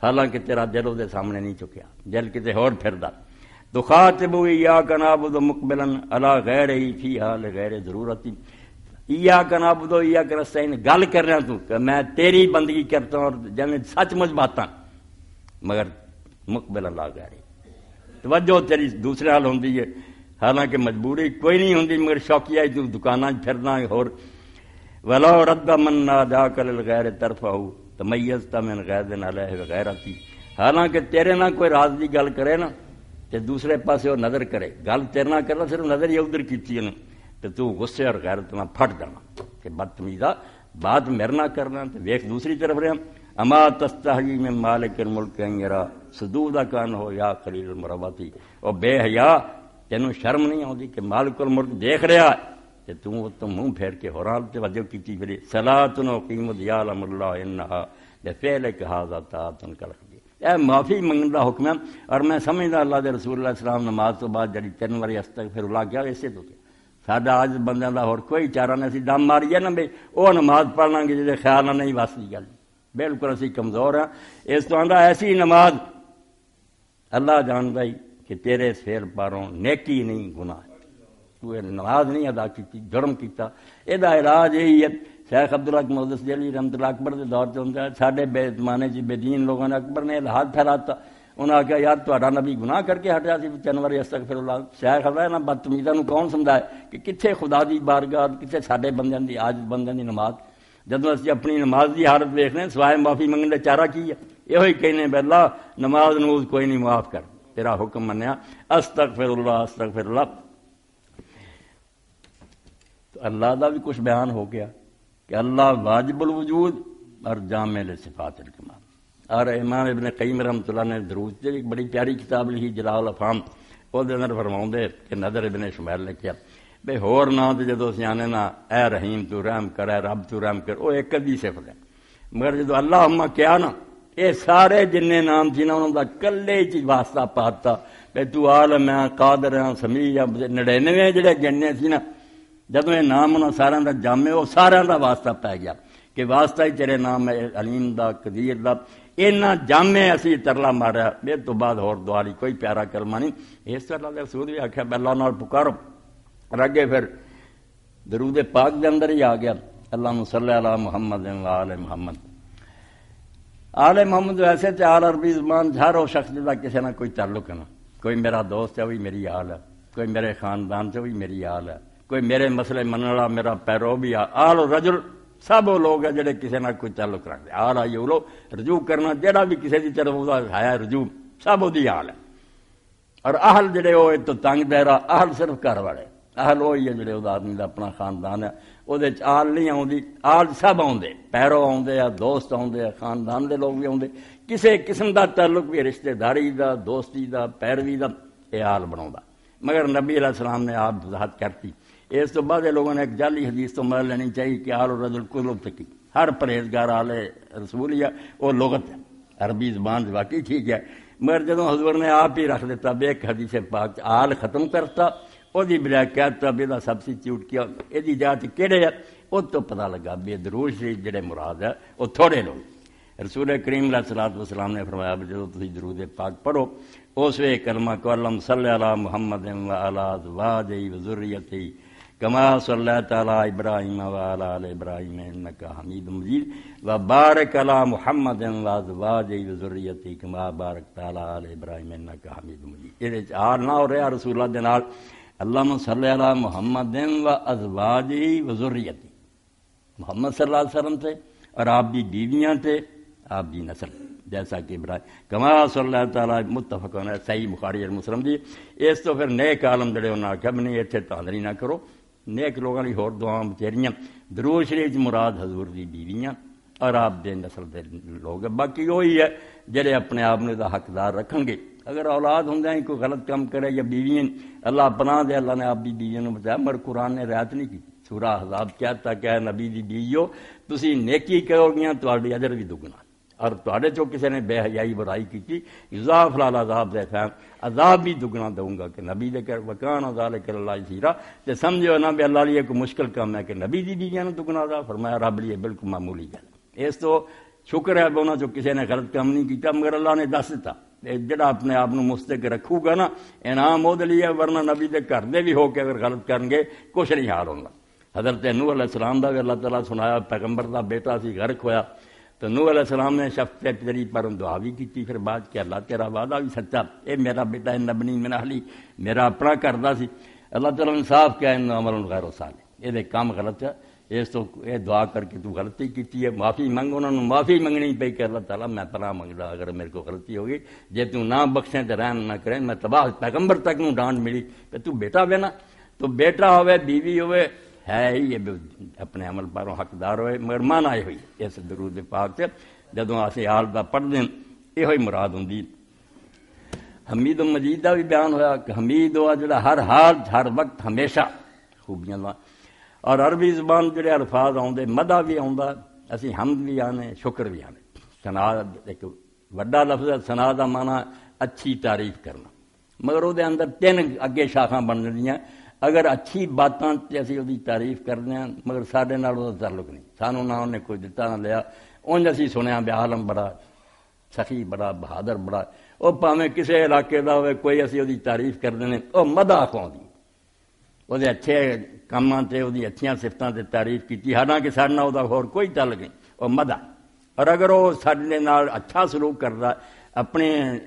حالانکہ تیرا دل وہ سامنے نہیں چکیا، دل کتے ہور پھردا۔ تو خاطب ایاک نعبد مقبلا علی غیر ہی فی حال غیر ضرورت، ایاک نعبد ایاک نستعین، گل کر رہا تو کہ میں تیری بندگی کرتا ہوں اور جن سچ مچ باتاں، مگر مقبل اللہ غیر، توجہ تیری دوسرے حال ہوندی ہے، حالانکہ مجبوری کوئی نہیں ہوندی، مگر شوقیہ تو دکاناں پھرنا ہور۔ ولو رد من ناداک للغیر ترفع تمیزت من غیر علیہ وغیرتی، حالانکہ تیرے نہ کوئی راز دی گل کرے نا تے دوسرے پاسے وہ نظر کرے، گل تیرے نہ کرنا صرف نظر ہی ادھر کیتی ہے نا تے تو غصے اور غیرت نہ پھٹ جانا کہ بدتمیزا بات میرے نہ کرنا تے ویکھ دوسری طرف رہا۔ اما تستحی من مالک الملک ان یرا صدودا کان ہو یا قلیل المروتی، او بے حیا تینوں شرم نہیں آتی کہ مالک الملک دیکھ رہا ہے تے تو تو منہ پھیر کے ہورال توجہ کیتی پھر صلاۃ و قیمت یعلم اللہ انہا لفعلک ھذا طاعۃ کلک، اے معافی منگن دا حکم ہے، اور میں سمجھدا اللہ دے رسول اللہ علیہ السلام نماز تو بعد جڑی تین واری استغفر اللہ کیا اسے تو کیا ساڈا آج بندیاں دا ہور کوئی چارہ نہیں، اسی دم ماریے نا بھئی وہ نماز پڑھ لیں گے جے خیال نہ نہیں واسطی گل، بالکل اسی کمزور ہیں۔ اس تو آندا ایسی نماز اللہ جاندا ہی کہ تیرے اس فعل پاروں نیکی نہیں گناہ، تو نماز نہیں ادا کی، جرم کیتا۔ یہ علاج یہی ہے، شیخ عبدالحق محدث دہلوی رحمۃ اللہ اکبر کے دور سے ہوتا ہے، ساڈے بے زمانے چ بے دین لوگوں نے اکبر نے الحاد پھیلاتا، انہوں نے کہا یار تہاڈا نبی گناہ کر کے ہٹیا سی چنور استغفر اللہ، شیخ آتا ہے نا بدتمیزاں نوں کون سمجھائے کہ کتنے خدا دی بارگاہ، کتنے ساڈے بندیاں دی عاجز بندیاں دی نماز، جدوں اسی اپنی نماز دی حالت ویکھنے سوائے معافی منگن دے چارہ کی ہے، یہ ہی کہنے بے اللہ نماز نماز کوئی نہیں معاف کر، تیرا حکم منیا استغفر اللہ استغفر اللہ۔ تو اللہ دا بھی کچھ بیان ہو گیا کہ اللہ واجب الوجود اور جامع لصفات الکمال، اور امام ابن قیم رحمۃ اللہ نے دروج سے ایک بڑی پیاری کتاب لکھی جلال الافہام، وہ دے اندر فرماؤندے کہ نظر ابن شمیل نے کیا بے ہور نا تے جدوں اسی آنے نا اے رحیم تو رحم کر، اے رب تو رحم کر، وہ ایک ادی صفت ہے، مگر جدوں اللہ ہما کیا نا یہ سارے جن نام سی نا انہوں دا کلے چ واسطہ پاتا بے تو عالم ہے، قادر ہے، سمیع ہے، نڑینوے جڑے گننے سی نا جدوں یہ نام انہوں سارا دا جامع وہ سارا دا واسطہ پی گیا کہ واسطہ ہی تیرے نام ہے علیم دا قدیر دا، اینا جامع اسی ترلا ماریا، بے تو بعد ہور دعا لی کوئی پیارا کلمہ نہیں۔ اس طرح اللہ رسول بھی آخیا بے اللہ نال پکارو، اور اگے پھر درود پاک دے اندر ہی آ گیا اللہم صلی علی محمد و آل محمد۔ آل محمد ویسے تے آل عربی زبان ہر وہ شخص دا کسی نہ کوئی تعلق ہے نا، کوئی میرا دوست ہے وہی میری آل ہے، کوئی میرے خاندان سے وہی میری آل ہے، کوئی میرے مسئلے مننے والا میرا پیرو بھی آ، آل و رجل سب وہ لوگ ہیں جڑے کسی نہ کوئی تعلق رکھتے، آل آئی وہ لوگ رجوع کرنا جڑا بھی کسی دی طرف ہے رجوع سب وہی آل ہے، اور اہل جڑے وہ تو تنگ دائرہ، اہل صرف گھر والے، اہل وہی ہے جڑے آدمی دا اپنا خاندان ہے، وہ آل نہیں آؤندی، آل سب آؤندے، پیرو آؤندے یا دوست آؤندے، خاندان دے لوگ بھی آؤندے، کسی قسم دا تعلق بھی رشتہ داری دا، دوستی دا، پیروی دا یہ آل بناؤندا، مگر نبی علیہ السلام نے آپ وضاحت کرتی۔ اس تو بعد لوگوں نے ایک جعلی حدیث تو مدد لینی چاہیے کہ آل الرجل کل تکی، ہر پرہیزگار آل رسول ہے وہ لغت ہے، عربی زبان واقعی ٹھیک ہے، مگر جدوں حضور نے آپ ہی رکھ دیتا بے ایک حدیث پاک آل ختم کرتا، وہ دی بجائے کہتا بے دا سبسٹیوٹ کیا، یہ جات کہڑے ہے وہ تو پتہ لگا بے درود شریف جڑے مراد ہے وہ تھوڑے لوگ۔ رسول کریم علیہ الصلوۃ والسلام نے فرمایا جدوں تسی درود پاک پڑھو اس وے کلمہ کو اللہم صلی علی محمد و علی ازواجہ و ذریتہ کما صلیت علی ابراہیم و علی آل ابراہیم انک حمید مجید و بارک علی محمد و ازواجہ و ذریتہ کما بارکت علی آل ابراہیم انک حمید مجید۔ یہ آل نہ ہو رہا رسول اللہ دے نال اللہم صلی علی محمد و ازواجہ و ذریتہ، محمد صلی اللہ علیہ وسلم تھے اور آپ کی بیویاں تھے، آپ کی نسل جیسا کہ ابراہیم کما صلی اللہ تعالیٰ متفق ہونا صحیح بخاری اور مسلم دی۔ اس تو پھر نیک عالم جڑے انہاں آخیا بھی نہیں اتنے تاندری نہ کرو، نیک لوگوں کی ہور دعاں بچیریاں، درود شریف مراد حضور دی بیویاں اور آپ دے نسل دے لوگ، باقی وہی ہے جڑے اپنے آپ نے دا حقدار رکھیں گے۔ اگر اولاد ہوں ہی کوئی غلط کام کرے یا بیویاں اللہ پناہ دے، اللہ نے آپ دی بیویاں نے بتایا، مگر قرآن نے رعایت نہیں کی۔ سورہ احزاب کہتا کہ نبی دی بیویو تسی نیکی کرو گیاں تہاڈی اجر بھی دگنا، اور تہاڈے چوں کسی نے بے حیائی برائی کی یضاعف لہ العذاب دے خیر عذاب بھی دگنا دوں گا کہ نبی دے کر وکان ذالک اللہ یسیرا، تے سمجھو نا بھی اللہ لیے کوئی مشکل کام ہے کہ نبی دی بیویاں نے دگنا عذاب، فرمایا رب لیے بالکل معمولی گل۔ اس تو شکر ہے انہوں چ کسی نے غلط کام نہیں کیتا، مگر اللہ نے دس دیتا جڑا اپنے آپ کو مستق رکھو گا نا انعام وہ لیے، ورنہ نبی دے گھر دے بھی ہو کے اگر غلط کرن گے کچھ نہیں حال ہوگا۔ حضرت نوح علیہ السلام دا بھی اللہ تعالیٰ سنایا، پیغمبر دا بیٹا سی غرق ہویا تو نوح علیہ السلام نے شفقت تیری پر دعا بھی کی، پھر بعد کہ اللہ تیرا وعدہ بھی سچا، اے میرا بیٹا نبنی من اہلی، میرا اپنا کردا سی۔ اللہ تعالیٰ نے صاف کیا ان عمل غیر صالح، یہ کام غلط ہے، اس تو یہ دعا کر کے تو غلطی کی ہے، معافی منگ، انہوں نے معافی منگنی پئی کہ اللہ تعالیٰ میں پناہ منگدا اگر میرے کو غلطی ہوگی، جے تو نہ بخشیں تو رحم نہ کریں، میں تباہ پیغمبر تک نوں ڈانٹ ملی کہ تو بیٹا بے نا، تو بیٹا ہوئے بیوی ہوئے ہے ہی یہ اپنے عمل پاروں حقدار ہوئے، مگر مان آئی ہوئی اس درود پاک سے جدوں اسی حال دا پڑھ دیں یہ ہوئی مراد ہوندی۔ حمید و مجید دا بھی بیان ہویا کہ حمید ہوا جڑا ہر حال ہر وقت ہمیشہ خوبیاں دا، اور عربی زبان جڑے الفاظ آؤندے مدح بھی آؤندا، اسی حمد بھی آنے شکر بھی آنے۔ ثنا ایک وڈا لفظ ہے، ثنا دا معنی اچھی تعریف کرنا، مگر وہ اندر تین اگے شاخاں بن جاندیاں، اگر اچھی باتاں تے اسی وہ تعریف کرنے ہیں مگر ساڈے نال وہ تعلق نہیں، سانوں نہ انہیں کوئی دتا نہ لیا، اونج اسی سنیا بے عالم بڑا سخی بڑا بہادر بڑا، وہ پاویں کسے علاقے دا ہوئے کوئی اسی وہ تعریف کر دینے وہ مدح کھاؤندی، وہ اچھے کاماں تے وہ اچھیاں صفتاں تے تعریف کی، حالانکہ ساڈے نال وہ ہور کوئی تعلق نہیں، وہ مدح۔ اور اگر وہ ساڈے نال اچھا سلوک کردا، اپنے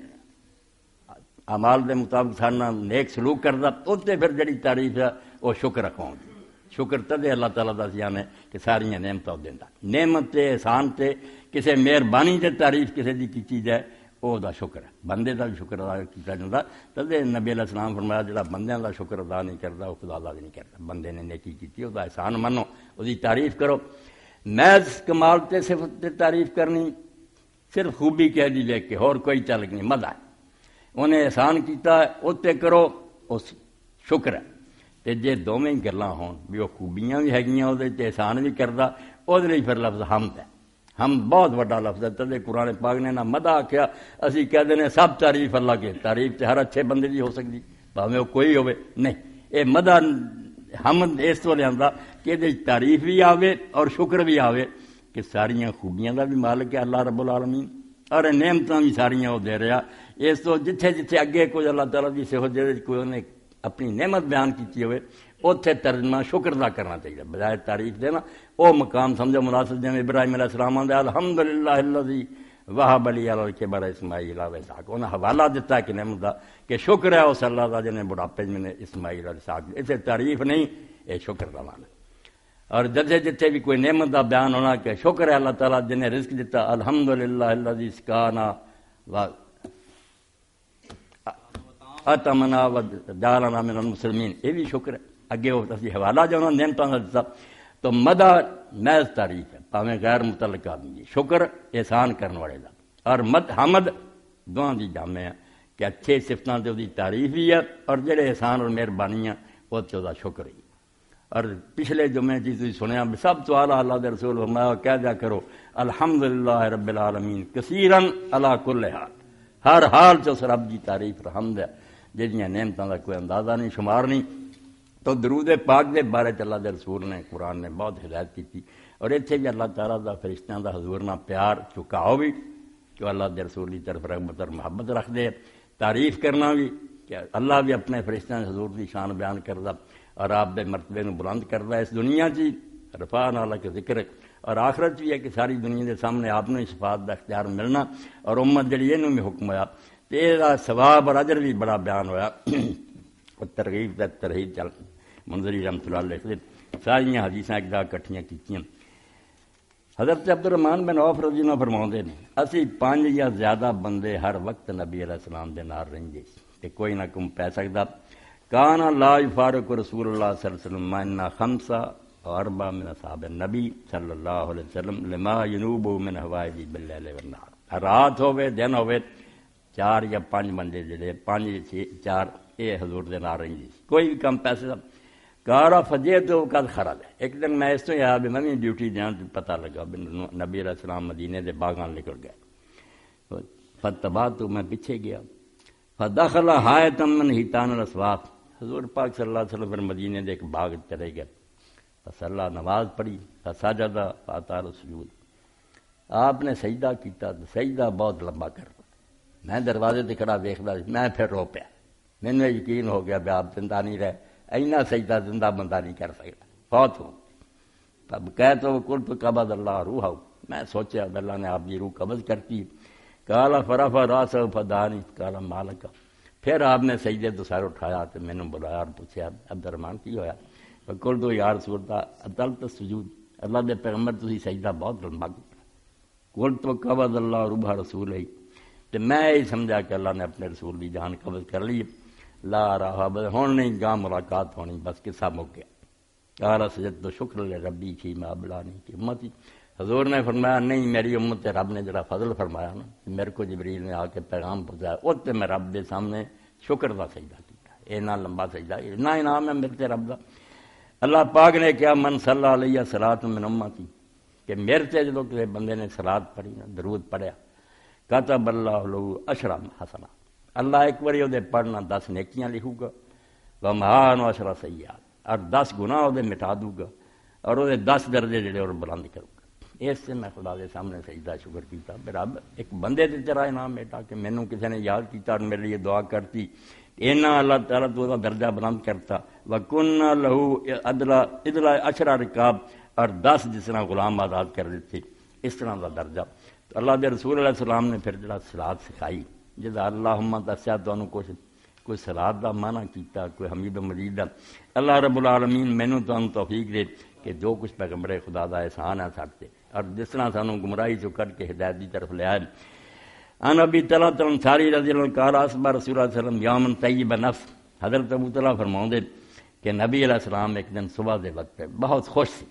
اعمال دے مطابق ساڈے نال نیک سلوک کردا، اوتے پھر جڑی تعریف ہے وہ شکر رکھاؤں، شکر تدے اللہ تعالیٰ دا سیانے کہ ساریاں نعمتاں دیندا، نعمت تے احسان تے کسے مہربانی تے تعریف کسے دی کیتی جائے وہ دا شکر ہے، بندے دا بھی شکر ادا کیتا جاندا، تدے نبی علیہ السلام فرمایا جڑا بندیاں دا شکر ادا نہیں کردا وہ خدا دا بھی نہیں کردا، بندے نے نیکی کیتی وہ دا احسان منو، وہ دی تعریف کرو، محض کمال تے صفت تے تعریف کرنی، صرف خوبی کہہ دی لے کے اور کوئی تعلق نہیں، مدح ہے، انہیں احسان کیتا ہے اوتے کرو اس شکر ہے، تے جے دوویں گلاں ہون بھی وہ خوبیاں بھی ہیگیاں وہ احسان بھی کردا، وہ پھر لفظ حمد ہے، حمد بہت بڑا لفظ ہے، تدے قرآن پاک نے نہ مدح آکھیا، اسی کہہ دینے سب تعریف اللہ کے، تعریف تے ہر اچھے بندے دی ہو سکتی بھاویں وہ کوئی ہوئے نہیں، اے مدح حمد اس تو لیندا کہ یہ تعریف بھی آوے اور شکر بھی آوے کہ ساریاں خوبیاں دا بھی مالک ہے اللہ رب العالمین، اور نعمتاں بھی ساریاں وہ دے رہا، اس تو جتھے جتھے اگے کوئی اللہ تعالیٰ کی صفت دے کوئی انہیں اپنی نعمت بیان کی ہوئے اتنے ترجمہ شکر دا کرنا چاہیے بجائے تعریف دینا، وہ مقام سمجھو مناسب، جیسے ابراہیم علیہ السلام دے الحمدللہ الذی وہب لی علی الکبر اسماعیل و اسحاق، انہیں حوالہ دیتا ہے کہ نعمت دا کہ شکر ہے اس اللہ دا جنہیں بڑھاپے میں نے اسماعیل اور اسحاق، اسے تعریف نہیں یہ شکر دا معنی۔ اور جتھے جتھے بھی کوئی نعمت دا بیان ہونا کہ شکر ہے اللہ تعالیٰ جنہیں رزق دیتا، الحمدللہ الذی سقانا و اتمنا و جعلنا من المسلمین، یہ بھی شکر ہے، اگے وہ اسی حوالہ جو انہوں نے نعمتوں کا دیتا، تو مدح محض تعریف ہے پاویں غیر متعلق آدمی، شکر احسان کرنے والے دا، اور مد حمد دونوں دی جامع ہے کہ اچھے صفتاں تے دی تعریف بھی ہے اور جڑے احسان اور مہربانیاں وہ تے دا شکر ہی۔ اور پچھلے جمعے جی تھی سنیا سب تو اعلیٰ اللہ دے رسول فرمایا کہہ دیا کرو الحمدللہ رب العالمین کثیراً علی کل حال، ہر حال چ اس رب دی تعریف حمد ہے جہاں نعمتوں کا کوئی اندازہ نہیں شمار نہیں۔ تو درود پاک دے بارے اللہ دے رسول نے قرآن نے بہت ہدایت کی، اور اتنے بھی اللہ تعالیٰ دا فرشتوں دا حضور نہ پیار چکاؤ بھی کہ اللہ دے رسول کی طرف رغبت اور محبت رکھ دے، تعریف کرنا بھی کہ اللہ بھی اپنے فرشتوں حضور کی شان بیان کردا اور آپ دے مرتبے نو بلند کردا، اس دنیا چی رفعنا لک ذکرک، اور آخرت بھی ہے کہ ساری دنیا دے سامنے آپ نے صفات دا اختیار ملنا، اور امت جڑی یہ بھی حکم ہوا تو یہ ثواب اور اجر بھی بڑا بیان ہوا۔ ترغیب تے ترہیب چل منظری رحمۃ اللہ علیہ ساری حدیثاں ایک دا کٹھیاں کیتیاں۔ حضرت عبد الرحمن بن عوف رضی اللہ فرماؤندے نے اسی پانچ یا زیادہ بندے ہر وقت نبی علیہ السلام دے نال رہندے تے کوئی نہ کم پہ سکدا، کان لا یفارق رسول اللہ صلی اللہ علیہ وسلم منا خمسہ اربع من اصحاب النبی صلی اللہ علیہ وسلم لما ینوب من حوائج باللیل والنہار، رات ہوے دن ہوے چار یا پانچ بندے جڑے پانچ چار یہ حضور دے نال رہندے کوئی بھی کم پیسے دا کارا فجے تو کل خراب ہے۔ ایک دن میں اس تو یاد میں بھی ڈیوٹی جان پتہ لگا نبی علیہ السلام مدینے دے باغاں نکل گئے، فتبا تو میں پیچھے گیا، فدخل حائطا من حیطان الاسواق، حضور پاک صلی اللہ علیہ وسلم پھر مدینے دے ایک باغ چلے گئے، فصلی نماز پڑھی، فسجد فاطال السجود، آپ نے سجدہ کیتا تو سجدہ بہت لمبا کرتا، میں دروازے تے کھڑا ویکھدا سی، میں پھر رو پیا، مینوں یقین ہو گیا بھی آپ زندہ نہیں رہے، اینا سجدہ زندہ بندہ نہیں کر سکتا، فوت ہو۔ تب کہہ تو قلت قبض اللہ روحہ، میں سوچا اللہ نے آپ کی روح قبض کرتی، کالا فرفع راسہ فدانی، کالا مالک، پھر آپ نے سجدے تو سر اٹھایا تو میں نے بلایا اور پوچھا عبد الرحمان کی ہویا؟ قلت یا رسول اللہ اطلت السجود، اللہ دے پیغمبر تسی سجدہ بہت لمبا کیتا۔ قلت قبض اللہ روح رسول ہی، تو میں یہ سمجھا کہ اللہ نے اپنے رسول کی جان قبض کر لی، لا رہا بس ہون نہیں گاہ ملاقات ہونی، بس قصہ مک گیا۔ قال سجدت شکر لربی فی ما بلانی کی امتی، حضور نے فرمایا نہیں، میری امت رب نے جڑا فضل فرمایا نا، میرے کو جبریل نے آ کے پیغام پہنچایا، اس تے میں رب دے سامنے شکر دا سجدہ کیا، اینا لمبا سجدہ، اتنا انعام ہے میرے تے رب دا۔ اللہ پاک نے کیا من صلی علیہ صلاۃ من امتی، کہ میرے تے جدو کسی بندے نے صلاۃ پڑھی نا، درود پڑھیا، کتب اللہ لہو عشر حسنات، اللہ ایک باری وہ پڑھنا دس نیکیاں لکھوں گا، ومحان عشر سیئات، اور دس گناہ وہ مٹا دوں گا، اور وہ دس درجے جڑے اور بلند کروں گا۔ اس سے میں خدا دے سامنے سجدہ شکر کیتا، رب ایک بندے تے تیرا انعام بیٹا کہ مینوں کسی نے یاد کیتا اور میرے لیے دعا کرتی، اینا اللہ تعالیٰ تو دا درجہ بلند کرتا، وَكُنَّا لَهُ عَدْلَ عِدْلَ عَشْرَ رِقَاب، اور دس جس طرح غلام آزاد کر دیتے، اس طرح دا درجہ۔ تو اللہ دے رسول علیہ السلام نے پھر جڑا صلاۃ سکھائی، جدا اللہم دسیا تو انہوں کچھ کوئی صلاۃ دا معنی کیتا، کوئی حمید و مجید دا، اللہ رب العالمین مینوں تو انہوں توفیق دے کہ جو کچھ پیغمبر خدا دا احسان ہے سکتے، اور جس طرح سانوں گمراہی چو کٹ کے ہدایت دی طرف لے آئے۔ ان ابی طلحہ الانصاری رضی اللہ عنہ قال اصبح رسول اللہ صلی اللہ علیہ وسلم یوما طیب نفس، حضرت ابو طلحہ فرماؤندے کہ نبی علیہ السلام ایک دن صبح دے وقت پہ بہت خوش سی،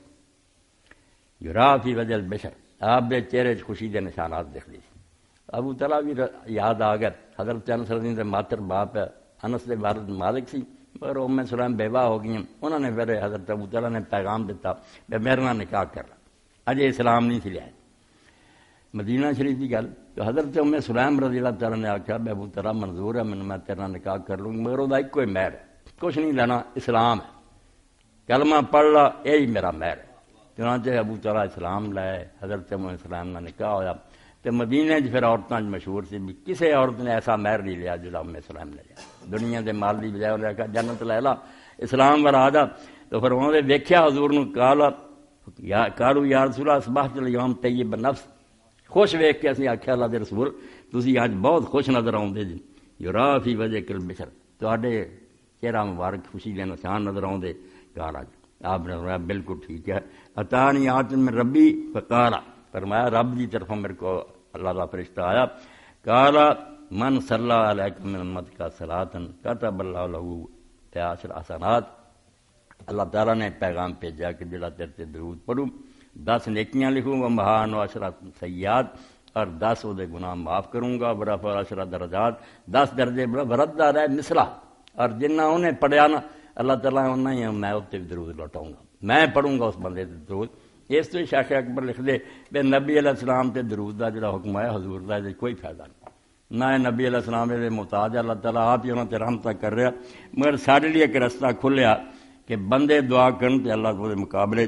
یرا فی وجہ البشر، آپ دے چہرے خوشی دے نشانات دکھ لی سی۔ ابو طلحہ بھی یاد آ گیا، حضرت انس رضی اللہ عنہ دے ماتر باپ انس دے والد مالک سی، پر ام سلیم بیوہ ہو گئی، انہوں نے پھر حضرت ابو طلحہ نے پیغام دیتا کہ میرے نال نکاح کر رہا، اجے اسلام نہیں سی لیا مدینہ شریف کی گل، تو حضرت ام سلیم رضی اللہ تعالیٰ نے آخیا بے ابو طلحہ منظور ہے مینوں، میں تیرا نکاح کر لوں، مگر وہ ایک کوئی مہر ہے، کچھ نہیں لینا، اسلام ہے، کلمہ پڑھ لا، یہی میرا مہر ہے۔ چنانچہ ابو طلحہ اسلام لائے، حضرت ام سلیم کا نکاح ہوا، تو مدینے پھر عورتوں مشہور سی بھی کسی عورت نے ایسا مہر نہیں لیا جو ام سلیم نے لیا، دنیا کے مال کی بجائے انہیں کہا جنت لے لا، اسلام ور آ جا۔ تو پھر انہوں نے ویکھیا حضور نو، کالا یا کالو یا رسول اللہ اصبحت الیوم طیب نفس، خوش ویکھ کے اسی آخیا اللہ دے رسول تسی اج بہت خوش نظر آؤندے جی، یرا فی وجہ کل بشر، تواڈے چہرہ مبارک خوشی دے نشان نظر آؤندے، کالا آپ نے فرمایا بالکل ٹھیک ہے، اتانی آت من ربی فقالا، فرمایا رب کی طرف میرے کو اللہ کا فرشتہ آیا، کالا من صلی علیک من امتک صلاۃ کتب اللہ لہ عشر حسنات، اللہ تعالیٰ نے پیغام بھیجا کہ جڑا تیرے تے درود پڑھوں دس نیکیاں لکھوں گا، مہان و عشرہ سیئات، اور دس وہ دے گناہ معاف کروں گا، برفع عشرہ درجات، دس درجے بردا رہے مثلا، اور جنہ انہیں پڑھیا نا اللہ تعالیٰ انہیں ہی میں اتنے درود لوٹاؤں گا، میں پڑھوں گا اس بندے تے درود۔ اس تو شیخ اکبر لکھ دے بے نبی علیہ السلام تے درود دا جڑا حکم ہے حضور دا کوئی فائدہ نہیں، نہ نبی علیہ السلام دے محتاج اللہ تعالیٰ آپ ہی انہوں تے رحمتہ کر رہا، مگر سارے لیے ایک رستہ کھلیا کہ بندے دعا کرن تے اللہ کو دے مقابلے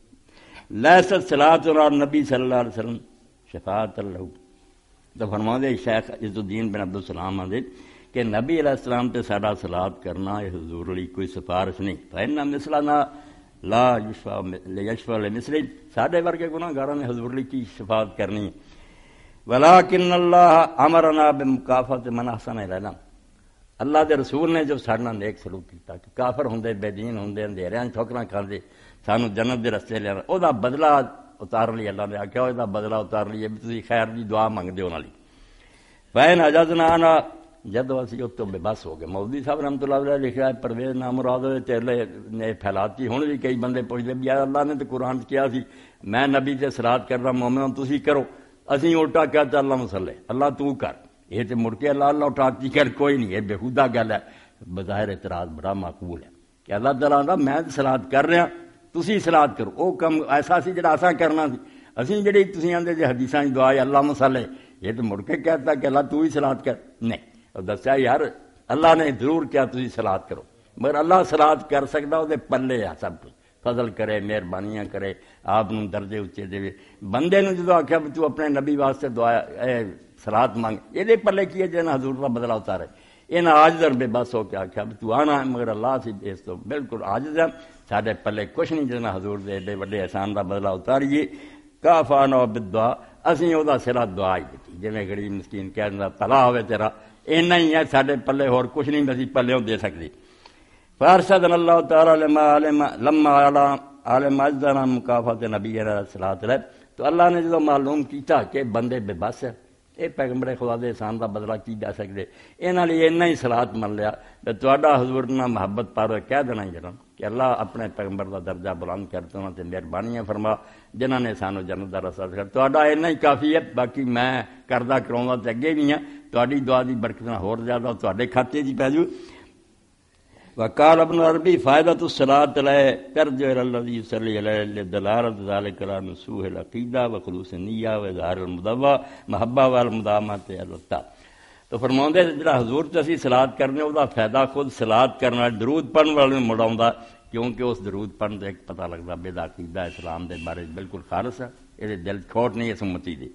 لیست صلاۃ علی نبی صلی اللہ علیہ وسلم شفاعت اللہ، تو فرماندے شیخ عز الدین بن عبد السلام آدھے کہ نبی علیہ السلام تے ساڈا صلاۃ کرنا یہ حضور علی کوئی سفارش نہیں، فإن مثلنا لا یشفع لیشفع لمثلہ، ساڈے ورگے گناہگاراں نے حضور علی کی شفاعت کرنی، ولکن اللہ امرنا بمکافات من احسن الینا، اللہ دے رسول نے جب ساڈے نال نیک سلوک کیتا کہ کافر ہوندے بے دین ہوندے اندھیریاں ٹھوکراں کھاندے سانو جنت دے رستے لے او دا بدلہ اتار لیا، اللہ نے آخیا او دا بدلہ اتار لیا بھی تسی خیر دی دعا منگدے انہاں لئی، فین عجزنا انا، جدو اسی اتوں بے بس ہو گئے۔ مولوی صاحب رحمۃ اللہ علیہ لکھا ہے پرویز نام مراد تیرے نے پھیلاتی، ہن بھی کئی بندے پوچھتے بھی اللہ نے تو قرآن کیا سی میں نبی تے صلاۃ کر رہا مومن تسی کرو، اسی الٹا کہتا اللہ مسلے اللہ تو کر، یہ تو مڑ کے اللہ اللہ اٹھاتی کر کوئی نہیں، یہ بےہودہ گل ہے، بظاہر اعتراض بڑا معقول ہے کہ اللہ تعالیٰ دا میں صلاۃ کر رہا تسی صلاۃ کرو، وہ کم ایسا سی جڑا اساں کرنا سی، اسی جڑی تسی آندے جے حدیثاں دی دعا ہے اللہ مسلے، یہ تو مڑ کے کہتا کہ اللہ تو ہی صلاۃ کر، نہیں اور دسیا یار اللہ نے ضرور کیا تسی صلاۃ کرو، مگر اللہ صلاۃ کر سکتا وہ پلے ہے سب کچھ، فضل کرے مہربانیاں کرے آپ نوں درجے اچے دے بندے نوں جدوں آکھیا بھی تو اپنے نبی واسطے دعا اے صلات مانگ یہ پلے کی ہے جنہیں حضور کا بدلا اتارے انہیں عاجز اور بے بس ہو کے آخیا بھی تو آنا ہے مگر اللہ سی اس تو بالکل عاجز ہے سارے پلے کچھ نہیں جنہیں حضور دے ایڈے وڈے احسان کا بدلا اتاریے کافانا بدعا اسی وہ سرا دعا ہی دیتی جی غریب مسکین کہہ دینا پلا ہوئے تیرا اینا ہی ہے سارے پلے ہور کچھ نہیں اسی پلے دے سکتے فارشدنا اللہ تعالیٰ لما عالم اجدنا مکافات نبی علیہ الصلوۃ تو اللہ نے جدو معلوم کیتا کہ بندے بے بس ہے یہ پیغمبر خدا دے احسان کا بدلا کی جا سکتے یہاں لیے اینا ہی صلات من لیا کہ تہاڈا حضور نہ محبت پار کہہ دینا جنا کہ اللہ اپنے پیغمبر کا درجہ بلند کرتے انہوں نے مہربانیاں فرما جنہوں نے سانو جنت کا رستہ دکھایا تہاڈا اینا ہی کافی ہے باقی میں کردہ کراؤں تے اگے بھی ہاں تہاڈی دعا دی برکت نہ ہور زیادہ تہاڈے کھاتے جی پی جو وقال ابن عربی فائدۃ الصلاۃ علیہ ترجع الی الذی یصلی علیہ لدلالۃ ذلک علی نصوح العقیدہ وخلوص النیہ واظہار المدوہ محبہ والمدامۃ اللہ تو فرماؤندے جڑا حضور تے اسی صلات کرنے او دا فائدہ خود صلات کرن والے درود پڑھن والے نوں مڑاوندا کیونکہ اس درود پڑھن تے ایک پتہ لگدا بے عقیدہ اسلام دے بارے بالکل خالص ہے یہ دل کھوٹ نہیں اس امتی دی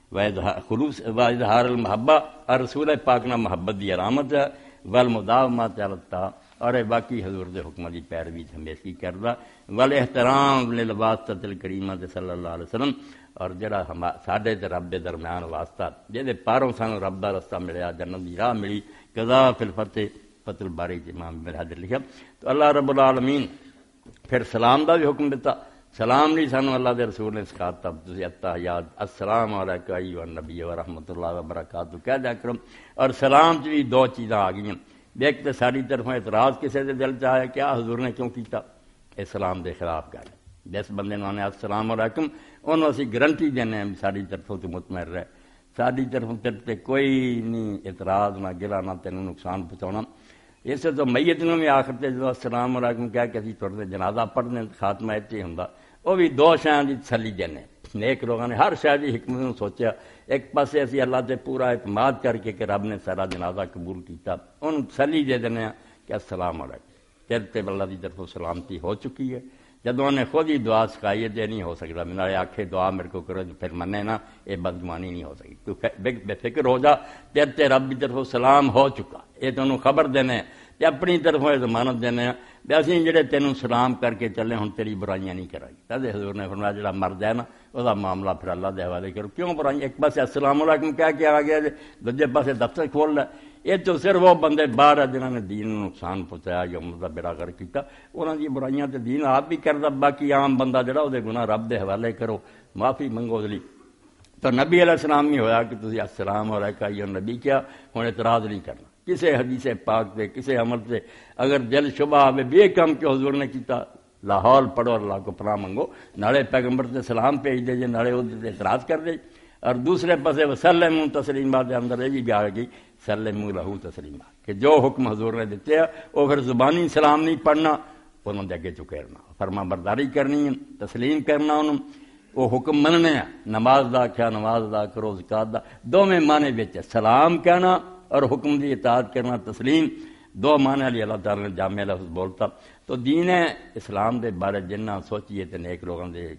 خلوص واظہار المحبہ اور رسول پاک نہ محبت دی علامت ہے والمدامۃ اللہ اور باقی حضور دے حکم دی پیروی ہمیشہ کردا ول احترام للواسطۃ الکریمہ صلی اللہ علیہ وسلم اور جڑا ہم ساڈے تے رب دے درمیان واسطہ جے پاروں سانو رب دا رستہ ملیا جنت دی راہ ملی قضا فی الفتح فتح الباری امام ابن حجر لکھا تو اللہ رب العالمین پھر سلام دا بھی حکم دیتا سلام نہیں سانو اللہ دے رسول نے سکھاتا تسی التحیات السلام علیکم ایھا النبی ورحمۃ اللہ وبرکاتہ کہہ دیا کرو اور سلام چ بھی دو چیزاں آ گئیں ایک تو ساری طرفوں اعتراض کسی دے دل چاہے کیا حضور نے کیوں کیتا اسلام دے خلاف گل جس بندے نے السلام علیکم انہوں اسی گارنٹی دینے ہیں ساری طرفوں تو مطمئن رہے ساری طرفوں تے کوئی نہیں اعتراض نہ گلا نہ تینوں نقصان پہنچانا اس تو میت نوں بھی آخر تے جو السلام علیکم کہہ کے اسی تھوڑے جنازہ پڑھنے خاتمہ اتنے ہوندا وہ بھی دو شیاں دی تسلی دینے نیک لوگوں نے ہر شاید کی حکمت نوں سوچیا ایک پاسے اسی اللہ تے پورا اعتماد کر کے کہ رب نے سارا جنازہ قبول کیتا انہوں تسلی دے دینے کہ السلام علیکم تیرے تے اللہ کی طرف سلامتی ہو چکی ہے جدوں نے خود ہی دعا سکھائی ہے یہ نہیں ہو سکتا میرے آکھے دعا میرے کو کرو پھر منے نا یہ بدگمانی نہیں ہو سکی تو بے فکر ہو جا تیرے تے رب کی طرف سلام ہو چکا یہ تو انہوں خبر دینے تے اپنی طرفوں ضمانت دینے بھی اسی جڑے تینوں سلام کر کے چلے ہوں تیری برائیاں نہیں کرائیں تدے حضور نے فرمایا جڑا مر جائے نا وہ معاملہ پھر اللہ دے حوالے کرو کیوں برائی ایک پاسے السلام علیکم کہہ کے آ گیا دوجے پاسے دفتر کھول لے یہ تو صرف وہ بندے باہر ہیں جنہوں نے دین نقصان پہنچایا یا امت کا بیڑا گر کیتا انہوں نے برائیاں تے دین آپ بھی کردا باقی عام بندہ جڑا وہ گناہ رب دے حوالے کرو معافی منگو دلی تو نبی علیہ السلام نہیں ہویا کہ تسی السلام علیکم یا نبی کیا ہوں اعتراض نہیں کرنا کسے حدیث پاک تے کسے عمل سے اگر دل شبہ آوے بے کم کہ حضور نے کیتا لاہور پڑھو اللہ کو پناہ منگو نالے پیغمبر سے سلام بھیج دے جے نالے وہ اعتراض کر دے اور دوسرے پاسے وسلم تسلیما دے اندر یہ بھی آ گئی سلموا لہو تسلیما کہ جو حکم حضور نے دیتے ہیں وہ پھر زبانی سلام نہیں پڑھنا انہوں نے اگے چکے رہنا فرما برداری کرنی ہے تسلیم کرنا انہوں وہ حکم مننے ہیں نماز دا کیا نماز دا کرو زکات دا دو میں معنی وچ سلام کہنا اور حکم دی اطاعت کرنا تسلیم دو معنی علی اللہ تعالی نے جامع لفظ بولتا تو دین اسلام دے بارے جنہ سوچیے تے نیک لوگوں دے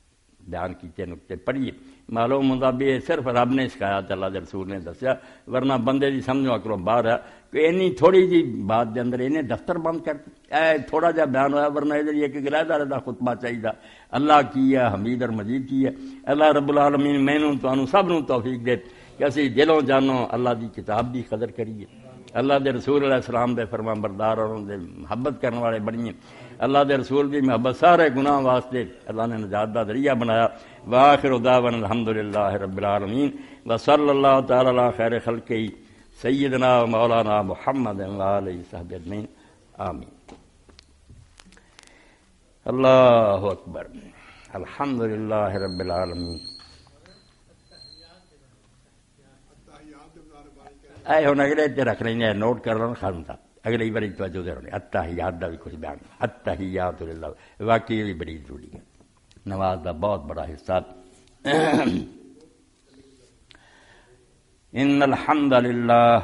بیان کیتے نقطے پڑھیے معلوم ہوتا بھی صرف رب نے سکھایا تے اللہ دے رسول نے دسیا ورنہ بندے دی سمجھو اکرو باہر ہے کہ اینی تھوڑی جی بات دے اندر انہیں دفتر بند کر اے تھوڑا جا بیان ہویا ورنہ ادھر یہ کہ گرہ دا خطبہ چاہیے اللہ کی ہے حمید اور مجید کی ہے اللہ رب العالمین مینوں تو سب نوں توفیق دے کہ اسی دلوں جانوں اللہ دی کتاب دی قدر کریے اللہ دے رسول علیہ السلام دے فرمان بردار اور ان دے محبت کرنے والے بنیے اللہ دے رسول دی محبت سارے گناہ واسطے اللہ نے نجات دا ذریعہ بنایا وآخر دعوانا الحمدللہ رب العالمین وصلی اللہ تعالی علی خیر خلقہ سیدنا و مولانا محمد وآلہ صحبہ اجمعین آمین اللہ اکبر الحمدللہ رب العالمین اے ہوں اگلے تے رکھ رہے ہیں نوٹ کر لو ختم تھا اگلی باری توجہ دے رہے التحیات دا بھی کچھ بیان التحیات للہ واقعی بھی بڑی ضروری ہے نماز دا بہت بڑا حصہ ان الحمد للہ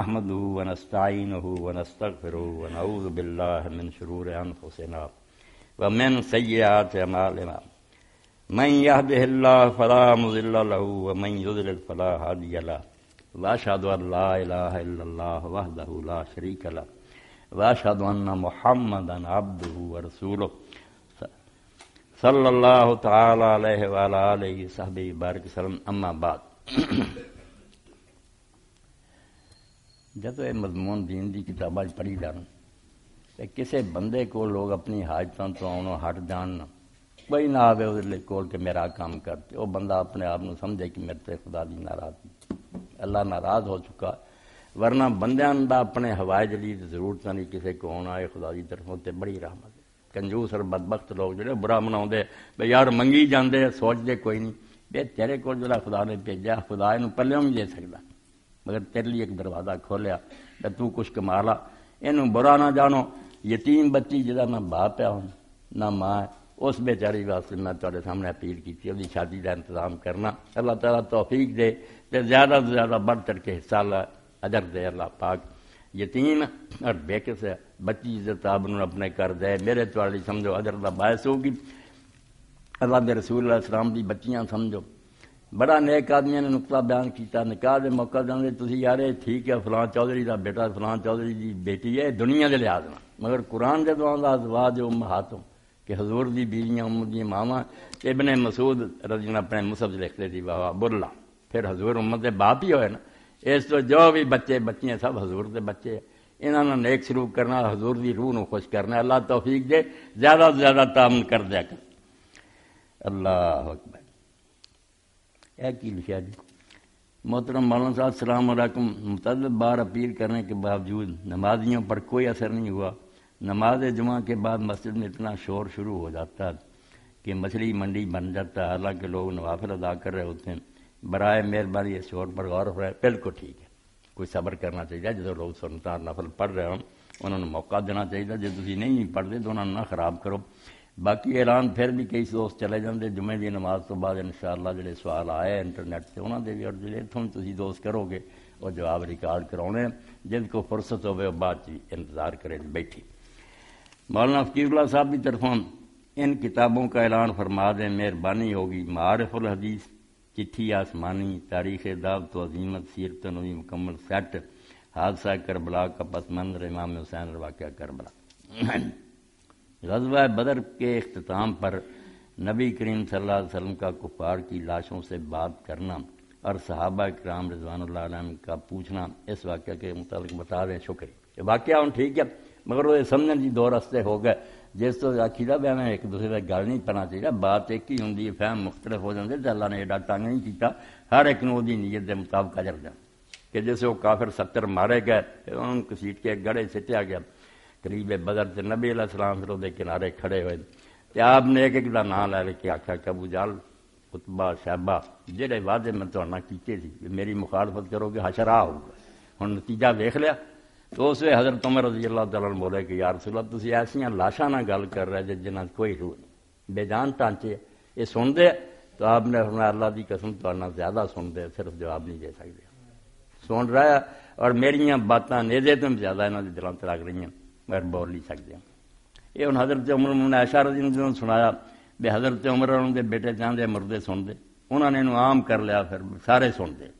نحمده ونستعینه ونستغفره ونعوذ باللہ من شرور انفسنا ومن سيئات أعمالنا من يهده الله فلا مضل له ومن يضلل فلا هادي له وأشهد أن لا إله إلا الله وحده لا شريك له وأشهد أن محمدا عبده ورسوله صلی اللہ تعالی علیہ وعلی آلہ صحبہ بارک وسلم اما بعد جدو یہ مضمون دین دی کتاباں پڑھی جان تے کسے بندے کو لوگ اپنی حاجتاں تو آنوں ہٹ جان کوئی نہ آوے اس کول کہ میرا کام کرتے وہ بندہ اپنے آپ نو سمجھے کہ میرے تے خدا دی ناراض اللہ ناراض ہو چکا ورنہ بندیاں دا اپنے حوائج دی ضرورت نہیں کسے کو آنا ہے خدا دی طرفوں تے بڑی رحمت کنجوس اور بدبخت لوگ جڑے برا مناؤندے بھئی یار منگی جاندے سوچ دے کوئی نہیں بے تیرے کو جڑا خدا نے بھیجا خدا اینو پلیوں نہیں دے سکدا مگر تیرے لیے ایک دروازہ کھولیا تے تو کچھ کما لا اینو برا نہ جانو یتیم بچی جدا نہ باپ ہے نہ ماں ہے اس بیچاری واسطے میں تواڈے سامنے اپیل کیتی ہے شادی کا انتظام کرنا اللہ تعالیٰ توفیق دے تے زیادہ سے زیادہ بڑھ چڑھ کے حصہ اجر دے اللہ پاک یتیم اور بے کس بچی عزت آبن اپنے کر دے میرے توالی سمجھو اجر دا باعث ہوگی اللہ دے رسول اللہ السلام دی بچیاں سمجھو بڑا نیک آدمیاں نے نقطہ بیان کیتا نکاح دے موقع دے تسی یار ٹھیک ہے فلاں چودھری دا بیٹا فلاں چودھری دی بیٹی ہے دنیا دے لحاظ نال مگر قرآن دے دعاں ازواج امہاتوں کہ حضور دی بیویاں ام دی ماواں ابن مسعود رضی اللہ اپنے مصحف لکھتے تھی واہ برلا پھر حضور امت دے باپ ہی ہوئے نا اس تو جو بھی بچے بچیاں سب حضور دے بچے انہاں نے نیک سلوک کرنا حضور دی روح نو خوش کرنا اللہ توفیق دے زیادہ سے زیادہ تعاون کر دیا کر اللہ اکبر اے کی لکھا جی محترم مولانا صاحب السلام علیکم متعدد بار اپیل کرنے کے باوجود نمازیوں پر کوئی اثر نہیں ہوا نماز جمعہ کے بعد مسجد میں اتنا شور شروع ہو جاتا ہے کہ مچھلی منڈی بن جاتا ہے حالانکہ لوگ نوافل ادا کر رہے ہوتے ہیں برائے مہربانی اس شور پر غور ہو رہا ہے بالکل ٹھیک ہے کوئی صبر کرنا چاہیے جب لوگ سنتا نفل پڑھ رہے ہوں انہوں نے موقع دینا چاہیے جب تھی نہیں پڑھتے تو انہوں نے نہ خراب کرو باقی اعلان پھر بھی کئی دوست چلے جاندے جمعے کی نماز تو بعد انشاءاللہ جڑے سوال آئے انٹرنیٹ سے انہوں نے بھی اور جڑے اتوں تھی دوست کرو گے وہ جواب ریکارڈ کراؤنے جن کو فرصت ہوئے وہ بعد چی انتظار کرے بیٹھی مولانا فقیر اللہ صاحب کی طرفوں ان کتابوں کا اعلان فرما دیں مہربانی ہوگی معارف الحدیث چٹھی آسمانی تاریخ دعوت و عظیمت سیرت نبی مکمل سیٹ حادثہ کربلا کا پس منظر امام حسین واقعہ کربلا غزوہ بدر کے اختتام پر نبی کریم صلی اللہ علیہ وسلم کا کفار کی لاشوں سے بات کرنا اور صحابہ کرام رضوان اللہ علیہ کا پوچھنا اس واقعہ کے متعلق بتا دیں شکریہ واقعہ ہوں ٹھیک ہے مگر وہ سمجھنے کی دو رستے ہو گئے جس تو عقیدہ بیان ایک دوسرے گل نہیں کرنا چاہیے بات ایک ہی ہوں فہم مختلف ہو جاتے تو اللہ نے ایڈا تنگ نہیں کیتا ہر ایک نو دی نیت کے مطابق اجر دیں کہ جیسے وہ کافر ستر مارے گئے پھر انہوں کو سیٹ کے گڑے سٹیا گیا قریب بدر سے نبی علیہ السلام پھر وہ کنارے کھڑے ہوئے تو آپ نے ایک ایک کا نام لے کے آخیا کہ ابو جہل اتبا شہبہ جہے وعدے میں تو کیتے تھی میری مخالفت کرو گے حشرا ہوگا ہوں نتیجہ دیکھ لیا تو اس وقت حضرت عمر رضی اللہ تعالیٰ نے بولے کہ یا رسول اللہ تسی ایسیاں لاشاں نہ گل کر رہے جنہاں کوئی روح نہیں بے جان ٹانچے یہ سن دے تو آپ نے فرمایا اللہ دی قسم تو زیادہ سن دے صرف جواب نہیں دے سکتے سن رہا ہے اور میریاں باتاں نیزے تو زیادہ انہوں نے دلوں لگ رہی ہیں مگر بول نہیں سکتے یہ ہوں حضرت عمر نے عائشہ رضی اللہ عنہ سنایا بے حضرت عمر انہوں دے بیٹے چاہتے مردے سن دے انہوں نے انہوں عام کر لیا پھر سارے سن دے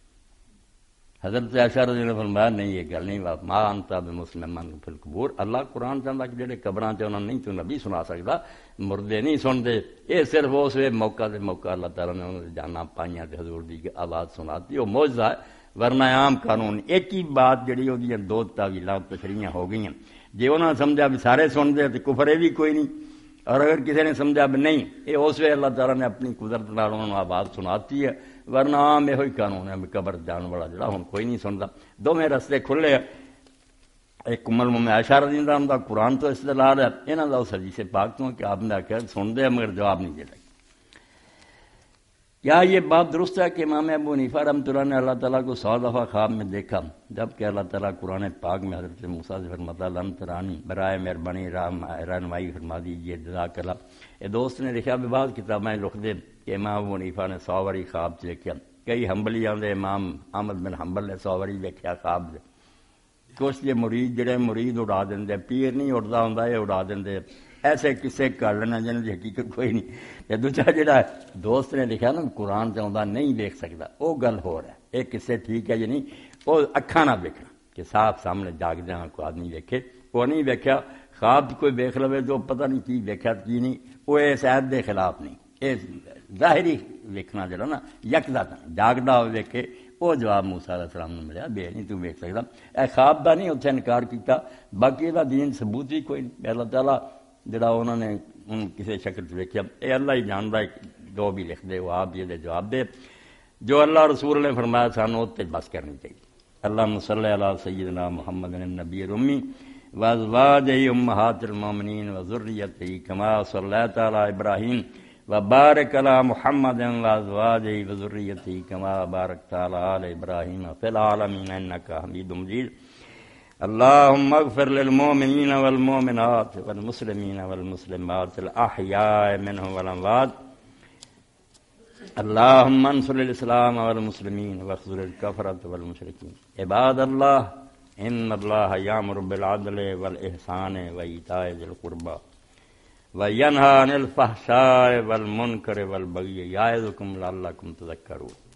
حضرت عائشہ رضی اللہ عنہ فرمایا نہیں یہ گل نہیں ما انت بمسلمان فی القبور اللہ قرآن چاہتا کہ جڑے قبراں تے انہوں نہیں تو نبی سنا سکتا مردے نہیں سن دے یہ صرف اس موقع دے موقع اللہ تعالیٰ نے انہوں نے جانا پائیاں تے حضور دی آواز سناتی وہ معجزہ ہے ورنہ عام قانون ایک ہی بات جڑی ہو گئی دو تعویلات تشریحاں ہو گئی ہیں جی انہوں نے سمجھا بھی سارے سن دے تو کفر بھی کوئی نہیں اور اگر کسی نے سمجھا بھی نہیں یہ اس وقت اللہ تعالیٰ نے اپنی قدرت نال انہوں نے آواز سناتی ہے ورنہ عام یہ قانون ہے قبر جان والا جڑا ہوں کوئی نہیں سنتا دونوں رستے کھلے ایک کمل میں عائشہ رضی اللہ عنہ دا قرآن تو استدلال ہے انہوں کا اس حدیث پاک تو کہ آپ نے آخیا سن دے مگر جواب نہیں دے سکتے کیا یہ بات درست ہے کہ امام ابو حنیفہ رحمۃ اللہ نے اللہ تعالیٰ کو سو دفعہ خواب میں دیکھا جبکہ اللہ تعالیٰ قرآن پاک میں حضرت موسیٰ سے فرماتا لم ترانی برائے مہربانی رہنمائی فرما دیجیے جزاک اللہ یہ دوست نے لکھا بھی بعض کتابیں لکھ دے کہ امام ابو حنیفہ نے سو واری خواب سے دیکھا کئی حنبلی آدھے امام احمد بن حنبل نے سو واری دیکھا خواب سے کچھ یہ مرید جڑے مرید اڑا دیں پیر نہیں اڑتا ہوں یہ اڑا دیں ایسے قصے کر لینا جنہوں کی حقیقت کوئی نہیں. دوسرا جڑا دوست نے لکھا نا قرآن چاہتا نہیں ویکھ سکتا وہ گل ہو رہا ہے. یہ قصے ٹھیک ہے جی نہیں وہ اکھاں نہ ویکھنا کہ صاحب سامنے جاگ جہاں کوئی آدمی ویکھے وہ نہیں ویکھیا. خواب کوئی ویکھ لوے جو پتہ نہیں کی ویکھیا کی نہیں وہ اس عیب دے خلاف نہیں. یہ ظاہری ویکھنا جڑا نا یکدا جاگدا ہو ویکھے وہ جواب موسیٰ علیہ السلام نے ملیا بے نہیں تو ویکھ سکتا. اے خواب دا نہیں اتنے انکار کیتا. باقی دا دین ثبوت بھی کوئی نہیں. اللہ تعالیٰ جڑا انہوں نے ان کسی شکل سے ویکھیا اے اللہ ہی جاندا ہے جو بھی لکھ دے وہ آپ یہ جواب دے. جو اللہ رسول نے فرمایا سانو اس تے بس کرنی چاہیے. اللہم صلی علی سیدنا محمد النبی الامی وازواجہ امہات المومنین وذریتہ کما صلیت علی ابراہیم وبارک علی محمد وازواجہ وذریتہ کما بارکت علی آل ابراہیم فی العالمین انک حمید مجید. اللہم اغفر للمؤمنین والمؤمنات والمسلمین والمسلمات الاحیاء منهم والاموات. اللہم انصر الاسلام والمسلمین واخذل الکفرۃ والمشرکین. عباد اللہ ان اللہ یامر بالعدل والاحسان وایتاء ذی القربى وینہی عن الفحشاء والمنکر والبغی یعظکم لعلکم تذکرون.